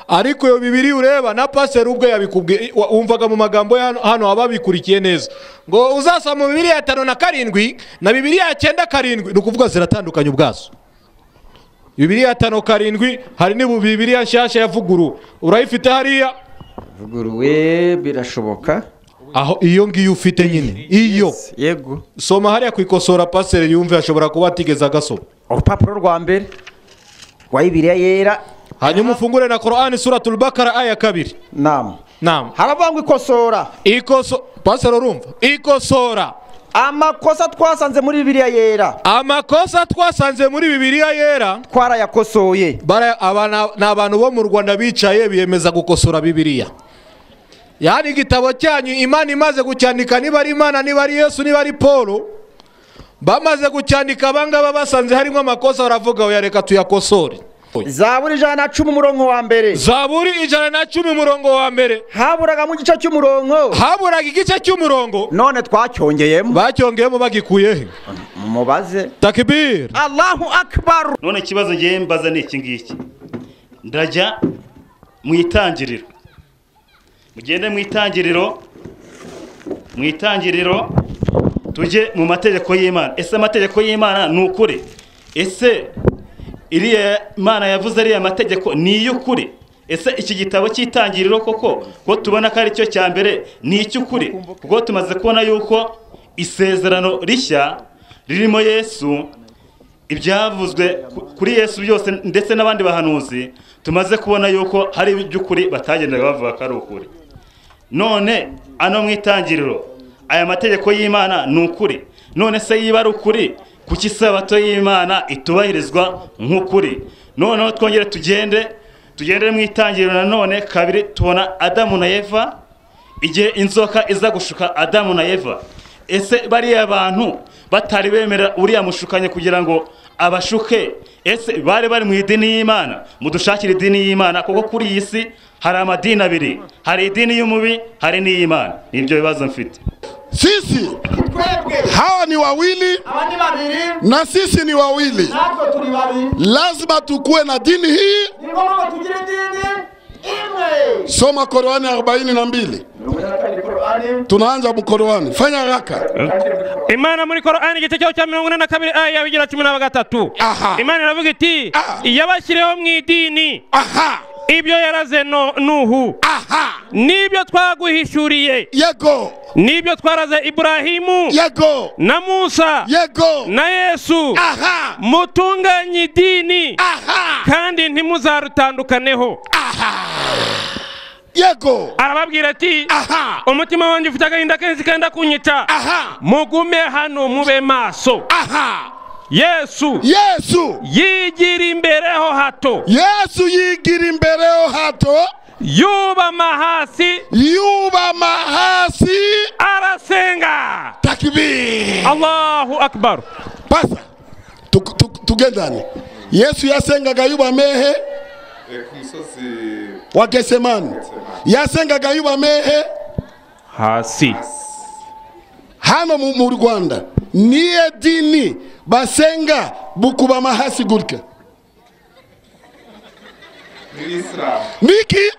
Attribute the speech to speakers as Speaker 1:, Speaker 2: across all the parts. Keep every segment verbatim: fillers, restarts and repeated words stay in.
Speaker 1: ariko yo Bibiliya ureba na pastor ubwe yabikubwiye umvaga mu magambo hano ababikurikiye neza ngo uzasoma Bibiliya ya tano na karindwi na Bibiliya ya cyenda karindwi nukuvuga ziratandukanye ubwazo. Bibiliya ya tano karindwi hari ni Bibiliya nshasha yavuguru urayifite hariya
Speaker 2: vuguruwe birashoboka
Speaker 1: aho iyo ngiyo ufite nyine iyo
Speaker 2: yes, yego
Speaker 1: soma hariya kwikosora pastor yumve ashobora kuba atigeza gasoma
Speaker 2: urupapuro rwa mbere wa Bibiliya yera
Speaker 1: hanyuma ufungure na Qur'ani suratul Bakara aya kabiri.
Speaker 2: Naam
Speaker 1: naam
Speaker 2: haravangwa ikosora
Speaker 1: ikoso pastor urumva ikosora
Speaker 2: amakosa twasanze muri Bibiliya yera
Speaker 1: amakosa twasanze muri Bibiliya yera
Speaker 2: twara yakosoye
Speaker 1: bara abana nabantu bo mu Rwanda bicaye biyemeza gukosora Bibiliya. Yani igitabo cyanyu Imana imaze gucyandika niba ari Imana niba ari Yesu niba ari Paulo bamaze gucyandika bangaba basanze harimo amakosa baravuga ngo yareka tuyakosore.
Speaker 2: Zaburi ijana na cumi umurongo wa mbere
Speaker 1: Zaburi ijana na cumi umurongo wa mbere
Speaker 2: haburaga mu gice cy'umurongo
Speaker 1: haburaga igice cy'umurongo
Speaker 2: none twacyongeyemo
Speaker 1: bacyongeyemo bagikuye he
Speaker 2: mubaze
Speaker 1: takbir
Speaker 2: Allahu akbar.
Speaker 3: None ikibazo ngiye mbaza ni iki ngiki ndajya mu itangiriro mugende mu itangiriro mu itangiriro tujye mu mategeko y'Imana. Ese amategeko y'Imana ni ukuri? Ese iriya Imana yavuze ariya mategeko ni y'ukuri? Ese iki gitabo cy'itangiriro koko ko tubona ko ari cyo cya mbere ni icy'ukuri? Kuko tumaze kubona yuko isezerano rishya ririmo Yesu ibyavuzwe kuri Yesu byose ndetse n'abandi bahanuzi tumaze kubona yuko hari iby'ukuri batagendaga bavuga ko ari ukuri. None ano mu itangiriro aya mategeko y'Imana ni ukuri? None se yiba ari ukuri kuki isabato y'Imana itubahirizwa nk'ukuri? None twongere tugende tugende mu itangiriro na none kabiri tubona Adamu na Eva igihe inzoka iza gushuka Adamu na Eva. Ese bari abantu batari bemera uriya mushukanye kugira ngo abashuke, ese bari bari mu idini y'Imana? Mudushakira idini y'Imana kuko kuri iyi si hari amadini abiri, hari idini y'umubi hari n'iy'Imana. Nibyo bibazo mfite.
Speaker 4: Sisi hawa ni wawili na sisi ni wawili, lazima tukue na dini hii. Soma Qur'ani arobaini na mbili. Tunaanza mu Qur'ani, fanya haraka.
Speaker 5: Imana muri Qur'ani igitabo cya mirongo ine na kabiri aya bigira cumi na gatatu. Imana iravuga iti yabashyireho mu idini ibyo yaraze no Nuhu, nibyo twaguhishuriye,
Speaker 4: yego,
Speaker 5: nibyo twaraze Ibrahimu,
Speaker 4: yego,
Speaker 5: na Musa,
Speaker 4: yego,
Speaker 5: na Yesu,
Speaker 4: aha,
Speaker 5: mutunganye idini,
Speaker 4: aha,
Speaker 5: kandi ntimuzarutandukaneho,
Speaker 4: aha, yego.
Speaker 5: Arababwira ati
Speaker 4: aha,
Speaker 5: umutima wanjye ufite agahinda kenshi kenda kunyica,
Speaker 4: aha,
Speaker 5: mugume hano mube maso.
Speaker 4: aha.
Speaker 5: Yesu
Speaker 4: Yesu
Speaker 5: yigira imbereho hato,
Speaker 4: Yesu yigira imbereho hato,
Speaker 5: yubama hasi,
Speaker 4: yubama hasi,
Speaker 5: arasenga.
Speaker 4: Takbir,
Speaker 5: Allahu akbar.
Speaker 4: Pasa tugendane. Yesu yasengaga yubamehe
Speaker 6: kumusozi
Speaker 4: wa Getsemani, yasengaga yubamehe
Speaker 5: hasi.
Speaker 4: Hano mu Rwanda niye dini basenga bukubama hasi gutya?
Speaker 6: ni Islam.
Speaker 4: Niki?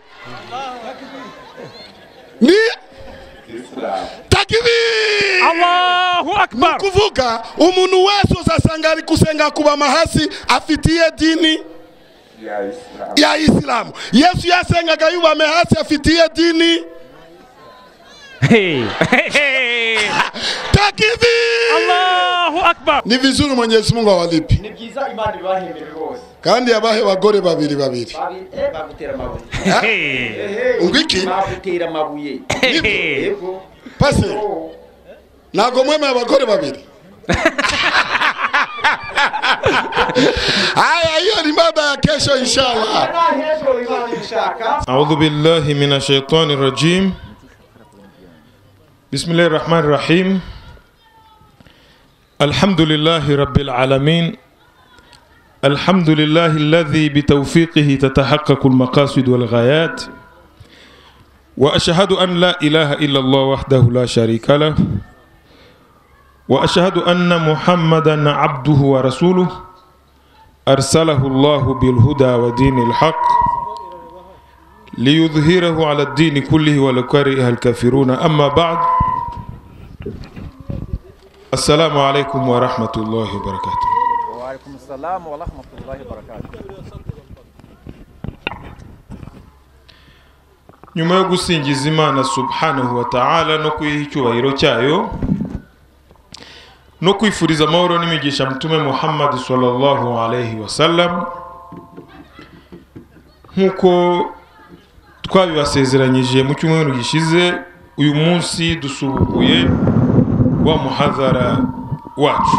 Speaker 4: Ni
Speaker 6: Islam.
Speaker 4: Takbir,
Speaker 5: Allahu akbar.
Speaker 4: Kuvuga umuntu wese uzasanga ari kusenga kubama hasi afitiye dini
Speaker 6: ya Islam.
Speaker 4: ya Islamu. Yesu yasengaga yubame hasi afitiye dini.
Speaker 5: Hey, hey, hey.
Speaker 4: Takbir,
Speaker 5: Allahu akbar.
Speaker 4: Ni vizuri Mwenyezi Mungu awalipi.
Speaker 2: Ni byiza Imana ibahembere rwose.
Speaker 4: Kandi yabahe bagore babiri babiri.
Speaker 2: Eh bagutera amabuye.
Speaker 5: Hey.
Speaker 4: Ungwiki?
Speaker 2: Bagutera amabuye.
Speaker 5: Hey.
Speaker 2: Yego.
Speaker 4: Pase. Nago mwema abagore babiri. Haya, hiyo ni mada ya kesho inshallah.
Speaker 7: A'udhu billahi minash shaitani rajim. Bismillahir rahmanir rahim. Alhamdulillahi rabbil alamin. Alhamdulillahi alladhi bitawfiqihi tatahaqqaqu al-maqasid wal ghayat. Wa ashhadu an la ilaha illa Allah wahdahu la sharika lah. Wa ashhadu anna Muhammadan abduhu wa rasuluhu. أرسله الله بالهدى ودين الحق ليظهره على الدين كله ولو كره الكافرون أما بعد السلام عليكم ورحمة الله وبركاته.
Speaker 2: وعليكم السلام ورحمة الله وبركاته.
Speaker 7: nyuma yo gusingiza Imana subhanahu wa ta'ala no kuyiha icyubahiro cyayo no kwifuriza amahoro n'imigisha mutume Muhammad sallallahu alayhi wa sallam, nkuko twabibasezeranyije mu cyumweru gishize, uyu munsi dusubukuye wa muhadhara wacu.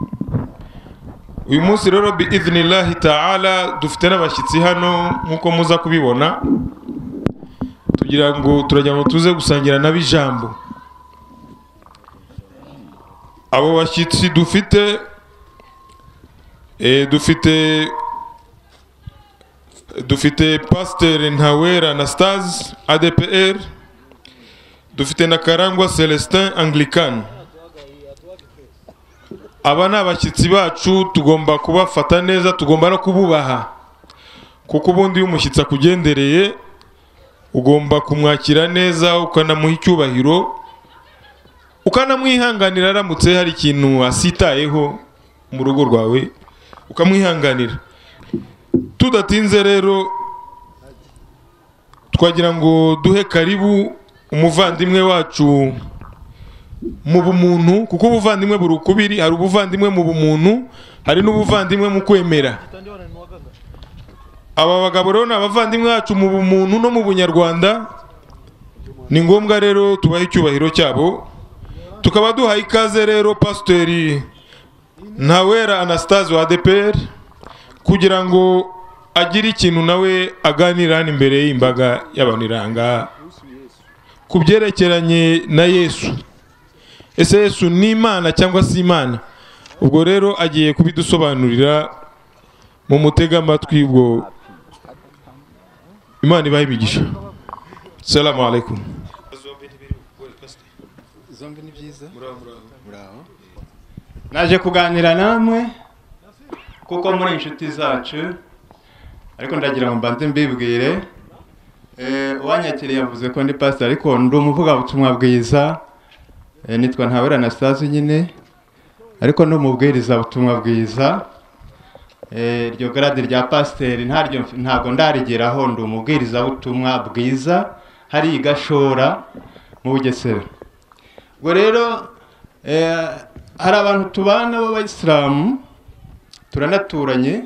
Speaker 7: Uyu munsi rero bi idhnillahi ta'ala dufite n'abashyitsi hano nkuko muza kubibona, tugira ngo turajya ngo tuze gusangira n'abijambo. Abo bashyitsi dufite eh dufite dufite Pasteur Ntawera Anastase A D P R, dufite na Karangwa Celestin Anglican. Aba ni abashyitsi bacu, tugomba kubafata neza, tugomba no kububaha, kuko ubundi iyo umushyitsi akugendereye ugomba kumwakira neza, ukanamuha icyubahiro, ukanamwihanganira aramutse hari ikintu asitayeho mu rugo rwawe ukamwihanganira. Tudatinze rero twagira ngo duhe karibu umuvandimwe wacu mu bumuntu, kuko ubuvandimwe buri ukubiri, hari ubuvandimwe mu bumuntu, hari n'ubuvandimwe mu kwemera. Aba bagabo rero ni abavandimwe bacu mu bumuntu no mu bunyarwanda, ni ngombwa rero tubahe icyubahiro cyabo. Tukaba duhaye ikaze rero Pasteur Ntawera Anastase wa A D P R kugira ngo agire ikintu nawe aganira imbere y'imbaga y'abaniranga ku byerekeranye na Yesu. Ese Yesu ni Imana cyangwa si Imana? Ubwo rero agiye kubidusobanurira mu mutega amatwi. Ubwo Imana ibahe imigisha. Assalamu alaikum.
Speaker 8: Zombi ni byiza. Muraho. Naje kuganira namwe kuko muri inshuti zacu, ariko ndagira ngo mbanze mbibwire. Eh wanyakiriye yavuze ko ndi pastor, ariko ndi umuvuga ubutumwa bwiza. Eh nitwa Ntawera Anastase nyine, ariko no mubwiriza ubutumwa bwiza. Eh ryo grade rya pasteur ntaryo ntago ndarigeraho, ndi umubwiriza ubutumwa bwiza hari igashora mu Bugesera. Ubwo rero eh hari abantu tubana b'Abayisilamu turanaturanye,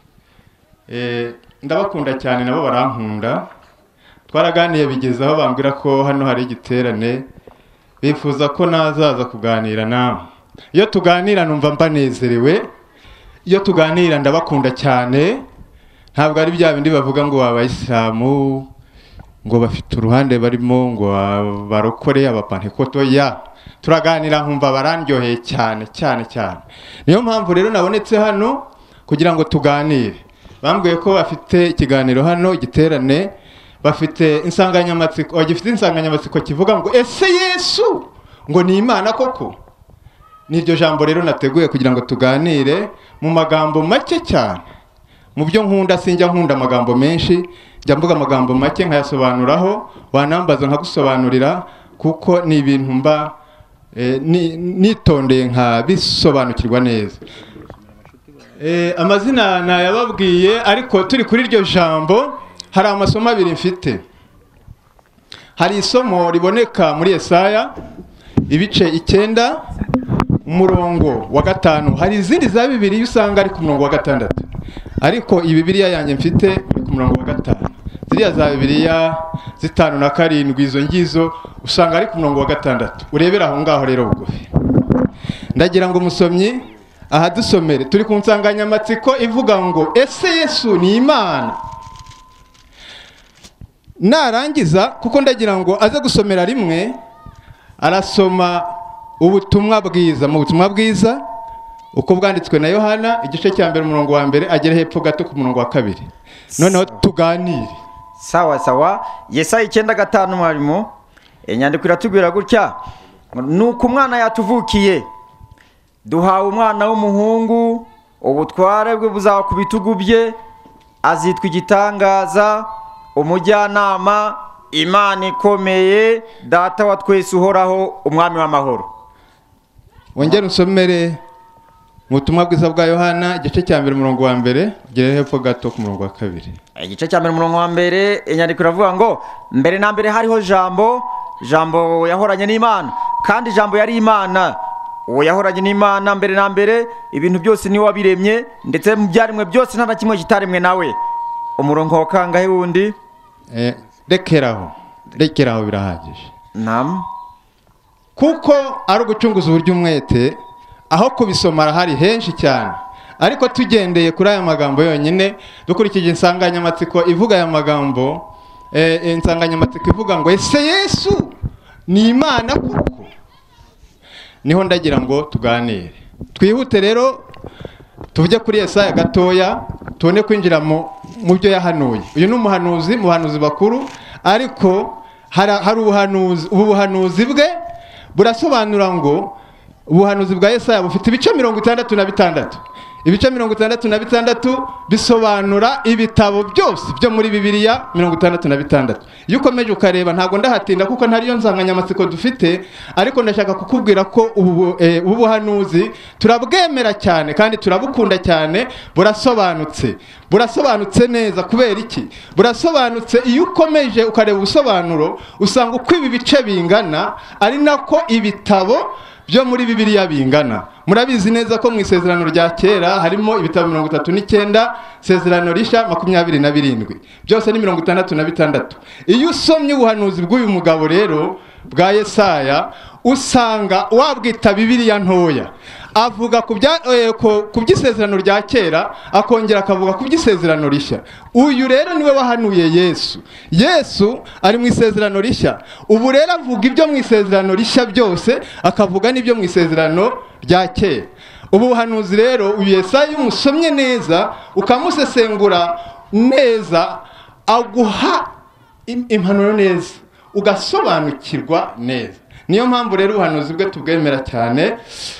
Speaker 8: eh ndabakunda cyane nabo barankunda. Twaraganiye bigezaho bambwira ko hano hari igiterane, bifuza ko nazaza kuganira nawe. Iyo tuganira numva mbanezerewe, iyo tuganira ndabakunda cyane. Ntabwo ari bya bindi bavuga ngo Abayisilamu ngo bafite uruhande barimo ngo barokore abapantekoto. Ya turaganira nkumva barandyoheye cyane cyane cyane. Niyo mpamvu rero nabonetse hano kugira ngo tuganire. Bambwiye ko bafite ikiganiro hano, igiterane, bafite insanganyamatsiko, bagifite insanganyamatsiko kivuga ngo ese Yesu ngo ni Imana koko? Niryo jambo rero nateguye kugira ngo tuganire mu magambo make cyane. Mu byo nkunda sinjya nkunda amagambo menshi, njya mvuga amagambo make nkayasobanuraho, wanambaza nkagusobanurira, kuko ni ibintu mba eh, nitondeye nka bisobanukirwa neza. Eh amazina nayababwiye, ariko turi kuri iryo jambo hari amasomo abiri mfite. Hari isomo riboneka muri Yesaya ibice icyenda umurongo wa gatanu. Hari izindi za Bibiliya usanga ari ku murongo wa gatandatu, ariko iyi Bibiliya yanjye mfite iri ku murongo wa gatanu. Ziriya za Bibiliya zitanu na karindwi izo ngizo usanga ari ku murongo wa gatandatu. Urebera aho ngaho rero bugufi. Ndagira ngo musomyi aha dusomere, turi ku nsanganyamatsiko ivuga ngo ese Yesu ni Imana? Narangiza kuko ndagira ngo aze gusomera rimwe, arasoma ubutumwa bwiza. Mu butumwa bwiza uko bwanditswe na Yohana igice cya mbere umurongo wa mbere agera hepfo gato ku murongo wa kabiri. Noneho tuganire.
Speaker 2: Sawa sawa. Yesaya icyenda gatanu mwarimu. Inyandiko iratubwira gutya: nuko umwana yatuvukiye, duhawe umwana w'umuhungu, ubutware bwe buzaba ku bitugu bye, azitwa igitangaza, umujyanama, Imana ikomeye, data wa twese uhoraho, umwami w'amahoro.
Speaker 8: wongere usomere mu butumwa bwiza bwa Yohana igice cya mbere umurongo wa mbere ugere hepfo gato ku murongo wa kabiri.
Speaker 2: Igice cya mbere umurongo wa mbere, inyandiko iravuga ngo mbere na mbere hariho jambo, jambo yahoranye n'Imana, kandi jambo yari Imana. Uwo yahoranye n'Imana mbere na mbere, ibintu byose niwe wabiremye, ndetse mu byaremwe byose nta na kimwe kitaremwe nawe. Umurongo wa kangahe wundi?
Speaker 8: Eh, rekeraho rekeraho birahagije.
Speaker 2: Nam
Speaker 8: Kuko ari ugucunguza uburyo umwete, aho kubisoma arahari henshi cyane, ariko tugendeye kuri aya magambo yonyine, dukurikije insanganyamatsiko ivuga aya magambo, eh, insanganyamatsiko ivuga ngo ese Yesu ni Imana kuko, niho ndagira ngo tuganire. Twihute rero tuvuge kuri Yesaya gatoya, tubone kwinjira mu mu byo yahanuye. Uyu ni umuhanuzi, muhanuzi bakuru, ariko hari ubuhanuzi, ubu buhanuzi bwe burasobanura ngo ubuhanuzi bwa Yesaya bufite ibice mirongo itandatu na bitandatu. Ibice mirongo itandatu na bitandatu bisobanura ibitabo byose byo muri Bibiliya mirongo itandatu na bitandatu. Iyo ukomeje ukareba, ntago ndahatinda kuko ntariyo nsanganyamatsiko dufite, ariko ndashaka kukubwira ko ubu eh, ubu buhanuzi turabwemera cyane kandi turabukunda cyane. Burasobanutse, burasobanutse neza. Kubera iki? Burasobanutse iyo ukomeje ukareba ubusobanuro, usanga uko ibi bice bingana ari nako ibitabo byo muri Bibiliya bingana. Murabizi neza ko mu isezerano rya kera harimo ibitabo mirongo itatu n'icyenda, isezerano rishya makumyabiri na birindwi, byose ni mirongo itandatu na bitandatu. Iyo usomye ubuhanuzi bw'uyu mugabo rero bwa Yesaya, usanga wabwita Bibiliya ntoya. Avuga ku by'isezerano rya kera, akongera akavuga ku by'isezerano rishya. Uyu rero niwe wahanuye Yesu. Yesu ari mu isezerano rishya. Ubu rero avuga ibyo mu isezerano rishya byose, akavuga n'ibyo mu isezerano rya kera. Ubu buhanuzi rero uyu Yesaya umusomye neza, ukamusesengura neza, aguha impanuro neza, ugasobanukirwa neza. Niyo mpamvu rero ubuhanuzi bwe tubwemera cyane.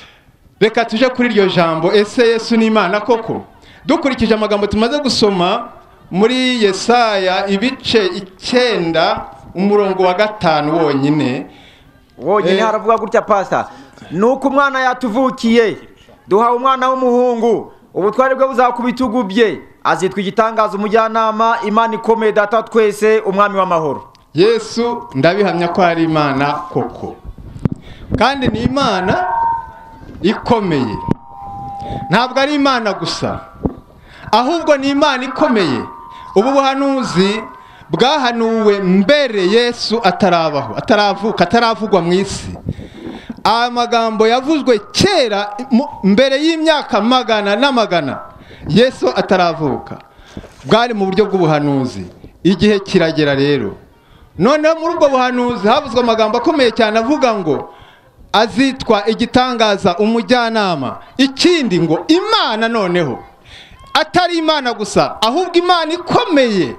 Speaker 8: Reka tuje kuri iryo jambo, ese Yesu ni Imana koko? Dukurikije amagambo tumaze gusoma muri Yesaya ibice icyenda umurongo wa gatanu wonyine.
Speaker 2: Wonyine eh, haravuga gutya pastor, nuko umwana yatuvukiye, duhawe umwana w'umuhungu, ubutware bwe buzaba ku bitugu bye, azitwa igitangaza, umujyanama, Imana ikomeye, data twese, umwami w'amahoro.
Speaker 8: Yesu ndabihamya ko ari Imana koko, kandi ni Imana ikomeye. Ntabwo ari Imana gusa, ahubwo ni Imana ikomeye. Ubu buhanuzi bwahanuwe mbere Yesu atarabaho, ataravuka, ataravugwa mu isi. Aya magambo yavuzwe kera mbere y'imyaka magana n'amagana, Yesu ataravuka. Bwari mu buryo bw'ubuhanuzi. Igihe kiragera rero, noneho muri ubwo buhanuzi havuzwe amagambo akomeye cyane avuga ngo azitwa igitangaza, umujyanama. Ikindi ngo Imana, noneho atari Imana gusa, ahubwo Imana ikomeye.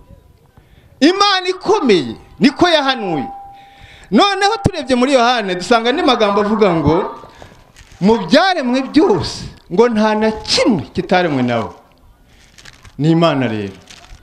Speaker 8: Imana ikomeye niko yahanuye. Noneho turebye muri Yohana dusanga andi magambo avuga ngo mu byaremwe byose ngo nta na kimwe kitaremwe nawe. Ni Imana rero.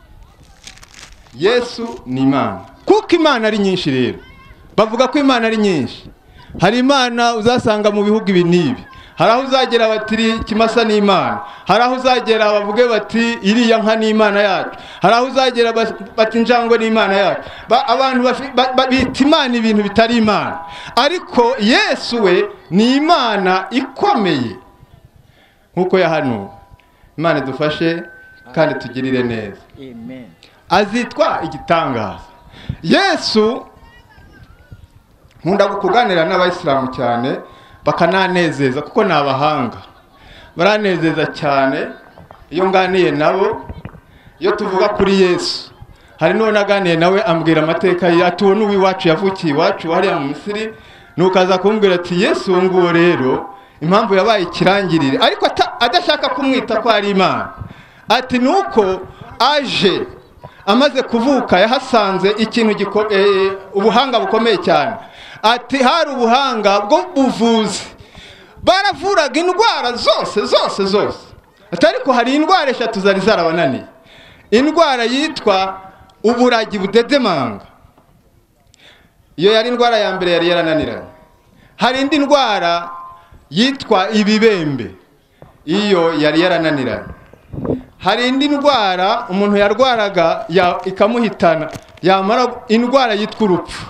Speaker 8: Yesu ni Imana. Kuko Imana ari nyinshi rero. Bavuga ko Imana ari nyinshi. Hari Imana uzasanga mu bihugu ibi n'ibi. Hari aho uzagera bati Kimasa ni Imana. Hari aho uzagera bavuge bati iriya nka ni Imana yacu. Hari aho uzagera bati njangwe ni Imana yacu. Abantu bita Imana ibintu bitari Imana. Ariko Yesu we ni Imana ikomeye nkuko yahanuwe. Imana idufashe kandi tugirire neza.
Speaker 2: Amen.
Speaker 8: Azitwa igitangaza. Yesu, nkunda kuganira n'abayisilamu cyane, bakananezeza kuko ni abahanga. Baranezeza cyane iyo nganiye nabo. Iyo tuvuga kuri Yesu, hari n'uwo naganiye nawe ambwira amateka ye, ati uwo n'uwi wacu yavukiye iwacu hariya mu Misiri. Nukaza kumbwira ati Yesu uwo nguwo rero impamvu yabaye ikirangirire, ariko adashaka kumwita ko ari Imana, ati nuko aje amaze kuvuka yahasanze ikintu eh, ubuhanga bukomeye cyane. Ati hari ubuhanga bwo buvuzi, baravuraga indwara zose zose zose. Ati ariko hari indwara eshatu zari zarabananiye. Indwara yitwa uburagi budedemanga. Iyo yari indwara ya mbere yari yarananiranye. Hari indi ndwara yitwa ibibembe, iyo yari yarananiranye. Hari indi ndwara umuntu yarwaraga ya, ikamuhitana, yamara indwara yitwa urupfu.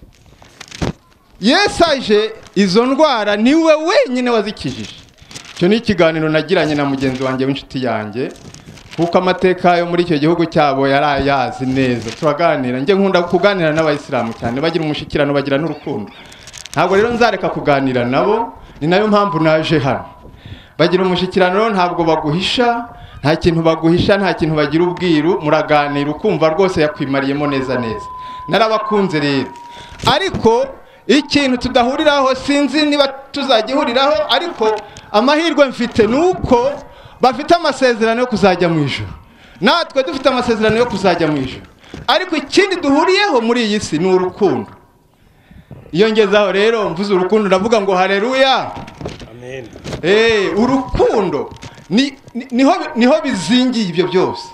Speaker 8: Yesu aje izo ndwara niwe wenyine wazikijije. Icyo ni ikiganiro nagiranye na mugenzi wanjye w'inshuti yanjye, kuko amateka yo muri icyo gihugu cyabo yarayazi neza. Turaganira, njye nkunda kuganira n'abayisilamu cyane, bagira umushikirano, bagira n'urukundo. Ntabwo rero nzareka kuganira nabo, ni nayo mpamvu naje hano. Bagira umushikirano, ntabwo baguhisha, nta kintu baguhisha, nta kintu bagira ubwiru, muraganira ukumva rwose yakwimariyemo neza neza. Narabakunze rero. Ariko ikintu tudahuriraho, sinzi niba tuzagihuriraho, ariko amahirwe mfite nuko bafite amasezerano yo kuzajya mu ijuru, natwe dufite amasezerano yo kuzajya mu ijuru. Ariko ikindi duhuriyeho muri iyi si ni urukundo. Iyo ngezaho rero mvuze urukundo ndavuga ngo haleluya, amen. Eh, urukundo ni niho niho bizingiye ibyo byose.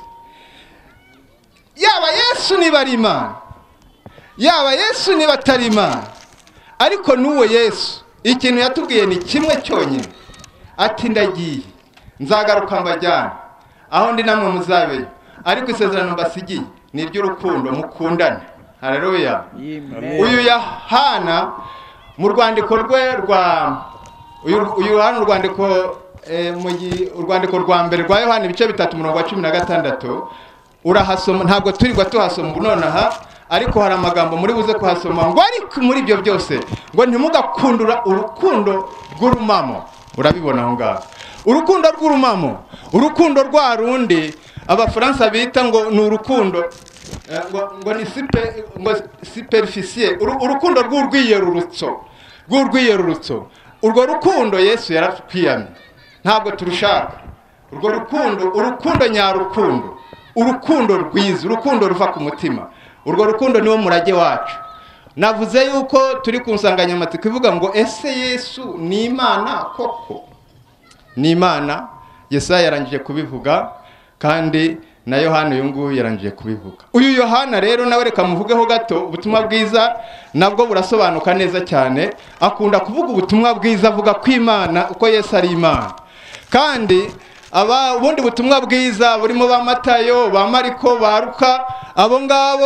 Speaker 8: Yaba Yesu niba ari Imana, yaba Yesu niba atari Imana, ariko nuwo Yesu ikintu yatubwiye ni kimwe cyonyine, ati ndagiye nzagaruka mbajyana aho ndi namwe muzabeyo, ariko isezerano mbasigiye ni iry'urukundo, mukundane. Haleluya. Uyu Yohana mu rwandiko rwe rwa uyu Yohana urwandiko eh, mu urwandiko rwa mbere rwa Yohana ibice bitatu umurongo wa cumi na gatandatu urahasoma, ntabwo turirwa tuhasoma nonaha, ariko hari amagambo muri buze kuhasoma ngo ariko muri ibyo byose ngo ntimugakundura urukundo rw'urumamo. Urabibona aho ngaho urukundo rw'urumamo, urukundo rwa rundi abafaransa bita ngo ni urukundo ngo ngo ni sipe ngo superficiel, urukundo rw'urwiyerurutso, rw'urwiyerurutso. Urwo rukundo Yesu yaratwiyamye, ntabwo turushaka urwo rukundo, urukundo nyarukundo, urukundo rwiza, urukundo ruva ku mutima. Urwo rukundo niwo murage wacu. Navuze yuko turi ku nsanganyamatsiko ivuga ngo ese Yesu ni Imana koko? Ni Imana. Yesaya yarangije kubivuga, kandi na Yohana uyu nguyu yarangije kubivuga. Uyu Yohana rero nawe reka muvugeho gato. Ubutumwa bwiza nabwo burasobanuka neza cyane, akunda kuvuga ubutumwa bwiza, avuga ko Imana, uko Yesu ari Imana. Kandi aba ubundi butumwa bwiza burimo ba Matayo, ba Mariko, ba Luka, abo ngabo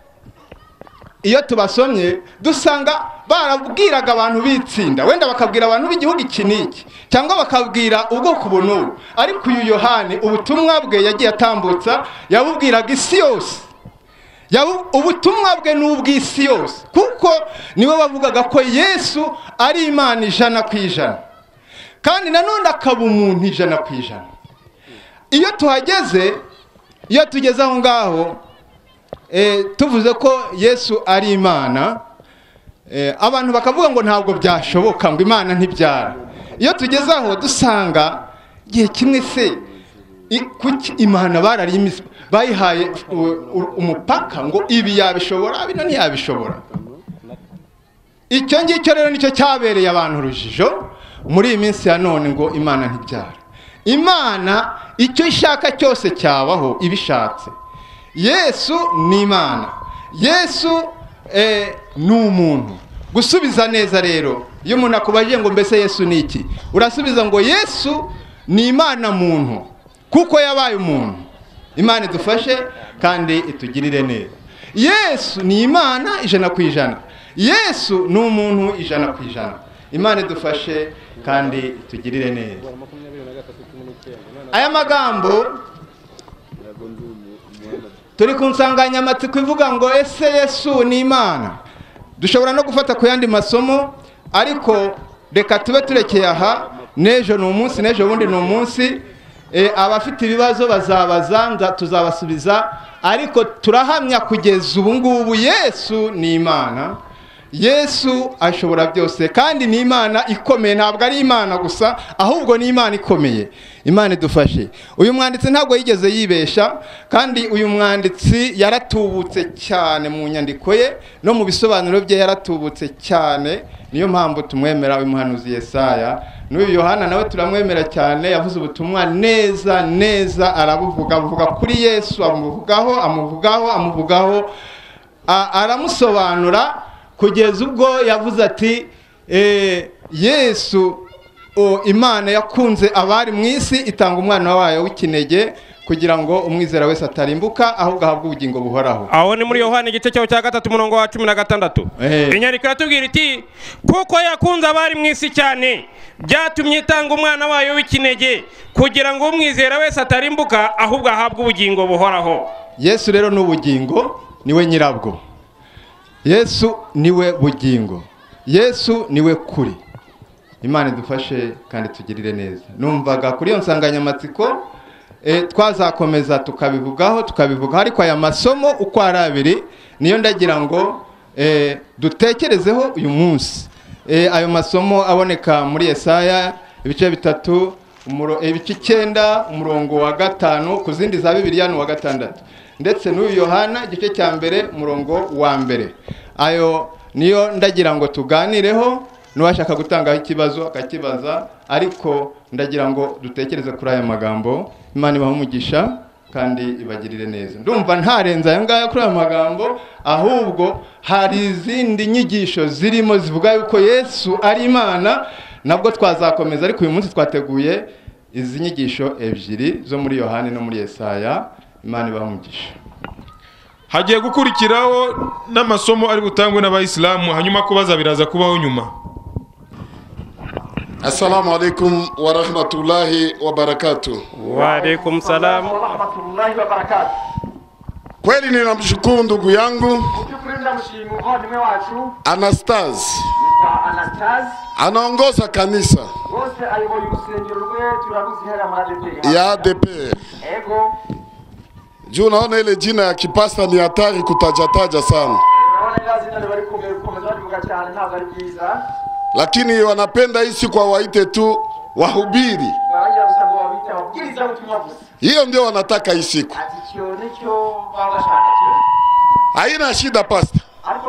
Speaker 8: iyo tubasomye dusanga barabwiraga abantu bitsinda, wenda bakabwira abantu b'igihugu iki niki, cyangwa bakabwira ubwoko buno. Ariko uyu Yohani ubutumwa bwe yagiye atambutsa, yabubwiraga isi yose. Ubutumwa bwe n'ubw'isi yose, kuko niwe bavugaga ko Yesu ari Imana ijana ku ijana, kandi nanone akaba umuntu ijana ku ijana. Iyo tuhageze, iyo tugeze aho ngaho eh, tuvuze ko Yesu ari Imana, eh, abantu bakavuga ngo ntabwo byashoboka, ngo Imana ntibyara. Iyo tugeze aho dusanga gihe kimwe se kuki Imana bararimise, bayihaye umupaka ngo ibi yabishobora, bino ntiyabishobora. Icyo ngicyo rero nicyo cyabereye abantu urujijo muri iyi minsi ya none, ngo Imana ntibyara. Imana icyo ishaka cyose cyabaho ibishatse. Yesu ni Imana, Yesu eh, ni umuntu. Gusubiza neza rero, iyo umuntu akubajije ngo mbese Yesu ni iki, urasubiza ngo Yesu ni Imana muntu, kuko yabaye umuntu. Imana idufashe kandi itugirire neza. Yesu ni Imana ijana ku ijana, Yesu ni umuntu ijana ku ijana. Imana idufashe kandi itugirire neza. Aya magambo turi ku nsanganyamatsiko ivuga ngo ese Yesu ni Imana. Dushobora no gufata ku yandi masomo, ariko reka tube turekeye aha. Nejo ni umunsi, nejo bundi ni umunsi. E, abafite ibibazo bazabaza, tuzabasubiza, ariko turahamya kugeza ubu ngubu Yesu ni Imana. Yesu ashobora byose kandi ni Imana ikomeye, ntabwo ari Imana gusa ahubwo ni Imana ikomeye. Imana idufashe. Uyu mwanditsi ntabwo yigeze yibesha, kandi uyu mwanditsi yaratubutse cyane mu nyandiko ye no mu bisobanuro bye yaratubutse cyane, niyo mpamvu tumwemera uyu muhanuzi Yesaya. N'uyu Yohana nawe turamwemera cyane, yavuze ubutumwa neza neza, arabuvuga avuga kuri Yesu, amuvugaho amuvugaho amuvugaho aramusobanura kugeza ubwo yavuze ati eh, Yesu o Imana yakunze abari mu isi itanga umwana wayo w'ikinege kugira ngo umwizera wese atarimbuka ahubwo ahabwe ubugingo buhoraho.
Speaker 5: Aho ni muri Yohana igice cyaho cya gatatu umurongo wa cumi na gatandatu. Inyandiko iratubwira iti kuko yakunze abari mu isi cyane byatumye itanga umwana wayo w'ikinege kugira ngo umwizera wese atarimbuka ahubwo ahabwe ubugingo buhoraho.
Speaker 8: Yesu rero n'ubugingo niwe nyirabwo. Yesu niwe bugingo. Yesu niwe kuri. Imana idufashe kandi tugirire neza. Numvaga kuri iyo nsanganyamatsiko e, twazakomeza tukabivugaho tukabivuga ariko aya masomo uko ari abiri niyo ndagira ngo e, dutekerezeho uyu munsi. E, ayo masomo aboneka muri Yesaya ibice bitatu ibice icyenda umurongo wa gatanu ku zindi za Bibiliya ni wa gatandatu, ndetse n'uyu Yohana igice cya mbere umurongo wa mbere. Ayo niyo ndagira ngo tuganireho, nuwashaka gutangaho ikibazo akakibaza, ariko ndagira ngo dutekereze kuri aya magambo. Imana ibahe umugisha kandi ibagirire neza. Ndumva ntarenza aya ngaya kuri aya magambo, ahubwo hari izindi nyigisho zirimo zivuga yuko Yesu ari Imana, nabwo twazakomeza, ariko uyu munsi twateguye izi nyigisho ebyiri zo muri Yohana no muri Yesaya. Imana ibahe umugisha.
Speaker 7: Hagiye gukurikiraho n'amasomo ari butangwe n'abayisilamu, hanyuma kubaza biraza kubaho nyuma.
Speaker 4: Assalamu alaikum wa rahmatullahi wa barakatuh.
Speaker 5: Wa alaikum salam wa rahmatullahi wa barakatuh.
Speaker 4: Kweli ninamshukuru ndugu yangu Anastase, anaongoza kanisa ya A D P. Juu naona ile jina ya kipasta ni hatari kutajataja sana, lakini wanapenda hisi kwa waite tu wahubiri. Hiyo ndio wanataka hii siku. Haina shida pasta.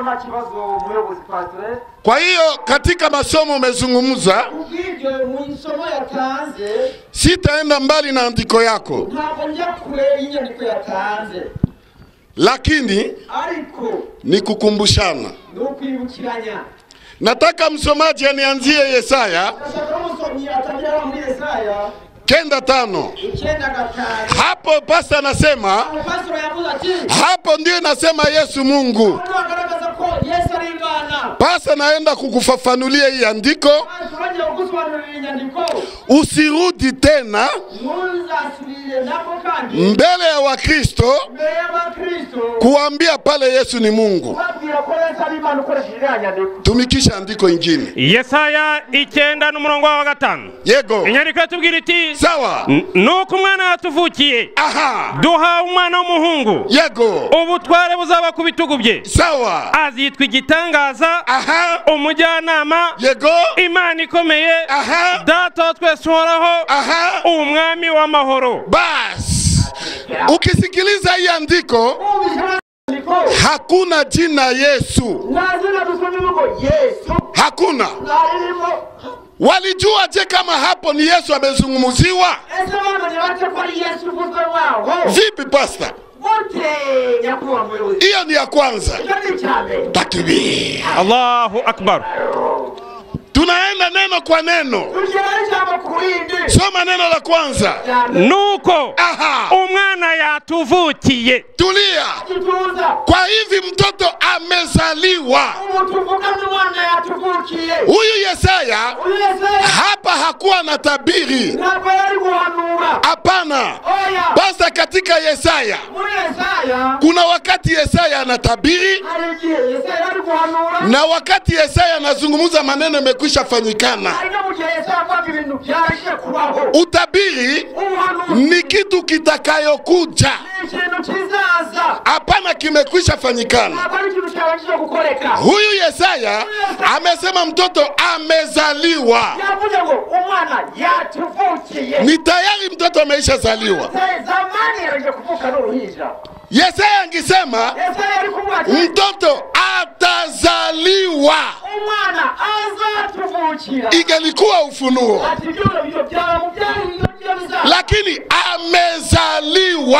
Speaker 4: Kwa hiyo katika masomo umezungumza, sitaenda mbali na andiko yako, lakini ni kukumbushana. Nataka msomaji anianzie Yesaya kenda tano. Hapo pasta anasema, hapo ndio nasema Yesu Mungu. Pasta naenda kukufafanulia hii andiko. Usirudi tena mbele ya Wakristo kuambia pale Yesu ni Mungu. Tumikisha andiko ingine.
Speaker 5: Yesaya icyenda n'umurongo wa gatanu.
Speaker 4: Yego.
Speaker 5: Inyandiko yatubwira iti
Speaker 4: sawa,
Speaker 5: nuko umwana yatuvukiye,
Speaker 4: aha,
Speaker 5: duha umwana w'umuhungu,
Speaker 4: yego,
Speaker 5: ubutware buzaba ku bitugu bye,
Speaker 4: sawa,
Speaker 5: azitwa igitangaza,
Speaker 4: aha,
Speaker 5: umujyanama,
Speaker 4: yego,
Speaker 5: Imana ikomeye,
Speaker 4: aha,
Speaker 5: data wa twese uhoraho,
Speaker 4: aha,
Speaker 5: umwami w'amahoro.
Speaker 4: Bas, ukisikiliza hii andiko hakuna jina Yesu. Hakuna. Walijua je kama hapo ni Yesu amezungumziwa? Vipi pasta? Hiyo ni ya kwanza. Takbir.
Speaker 5: Allahu akbar.
Speaker 4: Tunaenda neno kwa neno. Soma neno la kwanza.
Speaker 5: Nuko
Speaker 4: aha,
Speaker 5: umwana yatuvukiye.
Speaker 4: Tulia. Kwa hivi mtoto amezaliwa. Huyu Yesaya hapa hakuwa na tabiri. Hapana. Basta katika Yesaya kuna wakati Yesaya anatabiri na wakati Yesaya anazungumza maneno yamekwisha fanyika. imefanyikana. Utabiri ni kitu kitakayokuja, hapana kimekwisha fanyikana. Huyu Yesaya amesema mtoto amezaliwa, ni tayari mtoto ameisha zaliwa. Yesaya angisema mtoto atazaliwa, ingelikuwa ufunuo, lakini amezaliwa.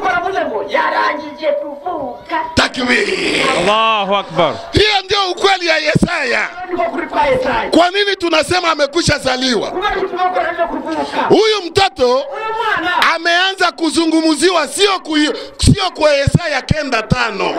Speaker 4: Takbir,
Speaker 5: Allahu Akbar.
Speaker 4: hiyo ndio ukweli ya Yesaya. Kwa nini tunasema amekwisha zaliwa? Huyu mtoto ameanza kuzungumuziwa, sio ku, sio kwa Yesaya kenda tano.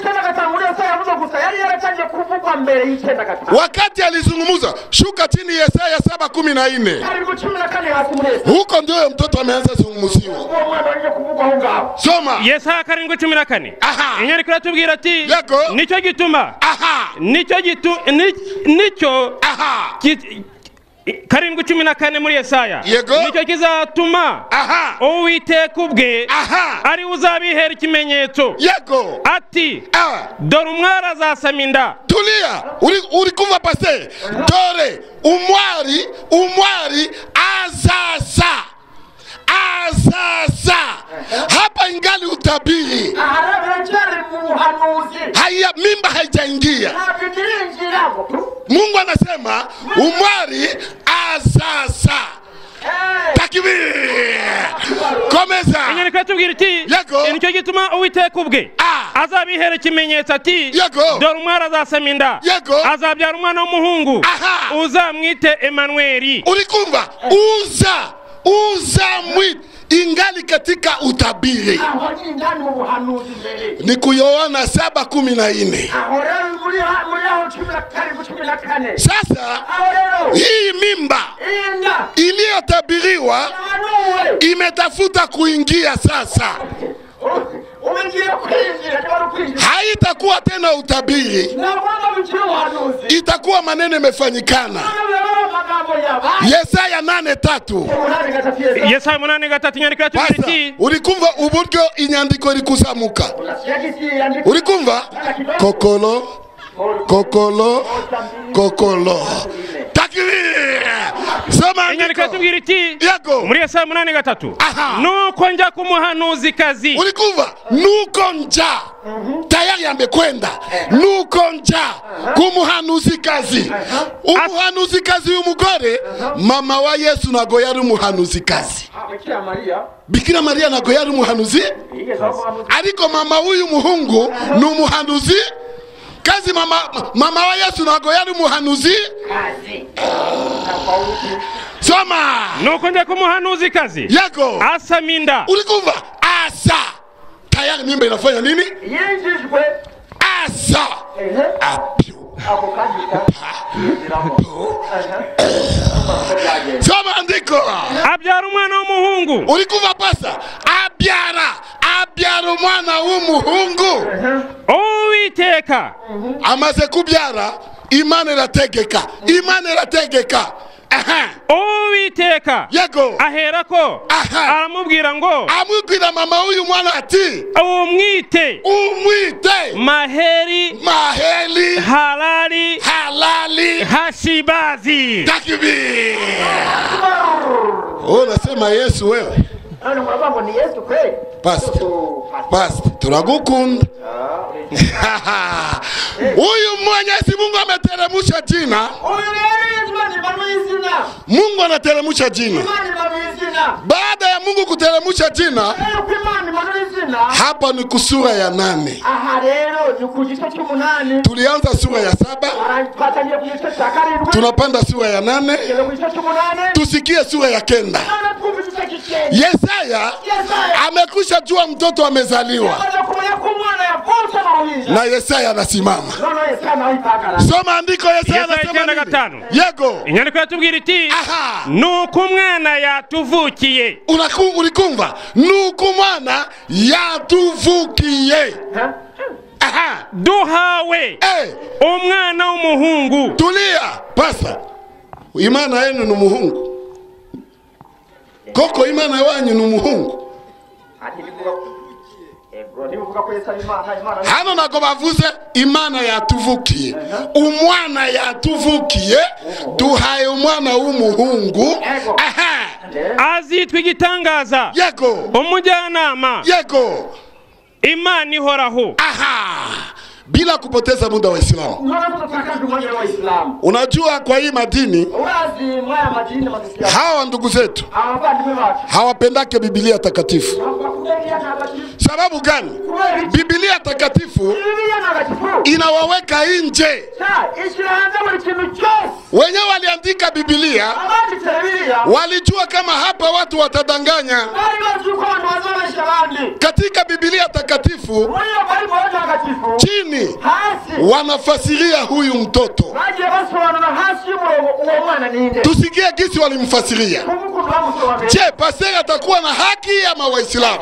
Speaker 4: Wakati alizungumuza, shuka chini Yesaya saba kumi na nne, huko ndio mtoto ameanza zungumuziwa. Soma
Speaker 5: Yesaya karindwi cumi na kane.
Speaker 4: Aha.
Speaker 5: Inyandiko iratubwira ati
Speaker 4: Yego.
Speaker 5: nicyo gituma
Speaker 4: aha
Speaker 5: nicyo gitu ni- nicyo
Speaker 4: aha
Speaker 5: ki- karindwi cumi na kane muri Yesaya.
Speaker 4: Yego.
Speaker 5: Nicyo kizatuma
Speaker 4: aha
Speaker 5: Uwiteka ubwe
Speaker 4: aha
Speaker 5: ari uzabihera ikimenyetso
Speaker 4: yego
Speaker 5: ati
Speaker 4: ah
Speaker 5: dore umwari azasama inda.
Speaker 4: tulia, uri uri kumva pastor, dore umwari umwari azasa azasa. Hapa ingali utabiri, haya mimba haijaingia. Mungu anasema umwari azasa. Takbir, komeza.
Speaker 5: Inyandiko iratubwira iti
Speaker 4: Yego.
Speaker 5: nicyo gituma Uwiteka ubwe
Speaker 4: Ah.
Speaker 5: azabihera ikimenyetso ati
Speaker 4: Yego.
Speaker 5: dore umwari azasama inda,
Speaker 4: Yego.
Speaker 5: azabyara umwana w'umuhungu,
Speaker 4: Aha.
Speaker 5: uzamwite Emanueli.
Speaker 4: Uri kumva? Uza uza mwit ingali katika utabiri. Ni kuyoana saba kumi na nne. Sasa hii mimba iliyotabiriwa imetafuta kuingia sasa, haitakuwa tena utabiri, itakuwa maneno imefanyikana. Yesaya nane tatu.
Speaker 5: Yesaya munani gatatu inyandiko iratubwira
Speaker 4: Basa,
Speaker 5: iti
Speaker 4: urikumva uburyo inyandiko iri kuzamuka? Urikumva? Kokolo kokolo kokolo. Takbir, soma
Speaker 5: inyandiko
Speaker 4: andiko.
Speaker 5: iratubwira iti
Speaker 4: Yego.
Speaker 5: muri Yesaya munani gatatu
Speaker 4: Aha.
Speaker 5: nuko njya ku muhanuzikazi.
Speaker 4: Urikumva? Nuko nja tayari amekwenda, nuko nja kumuhanuzikazi. Umuhanuzikazi w'umugore, mama wa Yesu nago yari umuhanuzikazi. Bikira Maria nago yari umuhanuzi, ariko mama huyu muhungu ni umuhanuzi kazi. Mama, mama wa Yesu nago yari umuhanuzi. Soma
Speaker 5: nuko njya ku muhanuzikazi
Speaker 4: Yego.
Speaker 5: asama inda.
Speaker 4: Urikumva? Asa tayari mimba inafanya nini? Asa apyo. Soma andiko.
Speaker 5: Abyara umwana w'umuhungu.
Speaker 4: Uri pasa? Abyara abyara umwana w'umuhungu.
Speaker 5: Uwiteka
Speaker 4: Amaze kubyara, Imana irategeka, Imana irategeka. Aha.
Speaker 5: Uwiteka
Speaker 4: Yego.
Speaker 5: aherako
Speaker 4: Aha.
Speaker 5: aramubwira ngo
Speaker 4: Amubwira mama huyu mwana ati
Speaker 5: umwite
Speaker 4: umwite
Speaker 5: Maheri
Speaker 4: Maheli
Speaker 5: Halali
Speaker 4: halali
Speaker 5: Hashibazi.
Speaker 4: Takbir. Oh, nasema Yesu wewe. Pastor, Pastor, tunagukunda. Huyu Mwenyezi Mungu ameteremsha jina. Mungu anateremsha jina. Baada ya Mungu kuteremsha jina, hapa ni kusura ya nane. Tulianza sura ya saba, tunapanda sura ya nane, tusikie sura ya kenda. Yesaya amekwisha jua mtoto amezaliwa, na Yesaya anasimama. Soma andiko. Yesaya anasema nini? Yego.
Speaker 5: Inyandiko iratubwira iti
Speaker 4: Aha.
Speaker 5: nuko umwana yatuvukiye.
Speaker 4: Unaku ulikumva? Nuko mwana yatuvukiye. Aha.
Speaker 5: Duhawe
Speaker 4: Eh,
Speaker 5: umwana w'umuhungu.
Speaker 4: tulia. Pasa. Imana yenu ni umuhungu. Koko Imana wanyu ni umuhungu. Hano nako bavuze Imana yatuvukiye. Umwana yatuvukiye, duhaye umwana w'umuhungu. Aha.
Speaker 5: Azitwa igitangaza.
Speaker 4: Yego.
Speaker 5: Umujyanama.
Speaker 4: Yego.
Speaker 5: Imana ihoraho.
Speaker 4: Aha. Bila kupoteza muda wa Islamu. Unajua kwa hii madini hawa ndugu zetu hawapendake Biblia takatifu. Sababu gani? Biblia takatifu inawaweka nje. Wenye waliandika Biblia walijua kama hapa watu watadanganya. Katika Biblia takatifu chini wanafasiria huyu mtoto. Tusikie gisi walimfasiria. Je, pastor atakuwa na haki ama Waislamu?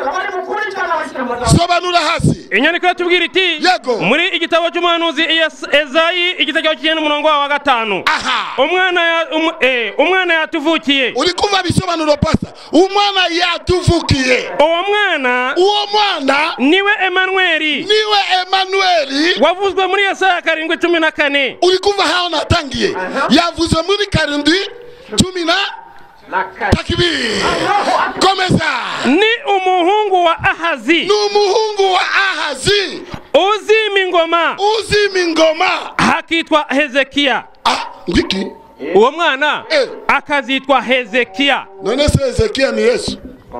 Speaker 4: Sobanura hasi.
Speaker 5: Inyandiko yatubwira iti muri igitabo cy'umuhanuzi Ezayi igitabo cy'ikenda umurongo wa gatanu. Umwana ya um, eh umwana yatuvukiye.
Speaker 4: Ulikumva bisobanuro pasa. Umwana yatuvukiye.
Speaker 5: Uwo mwana
Speaker 4: uwo mwana
Speaker 5: niwe Emanueli.
Speaker 4: Niwe Emanueli.
Speaker 5: Wavuzwe muri Yesaya karindwi cumi na kane.
Speaker 4: Ulikumva hao natangiye. Yavuzwe muri karindwi cumi na takibiri. Komeza.
Speaker 5: Ni umuhungu wa Ahazi.
Speaker 4: Ni umuhungu wa Ahazi.
Speaker 5: Uzima ingoma.
Speaker 4: Uzima ingoma.
Speaker 5: Hakitwa Hezekia.
Speaker 4: Ah, ngiki?
Speaker 5: Uwo mwana eh. akazitwa Hezekia.
Speaker 4: None se Hezekia ni Yesu?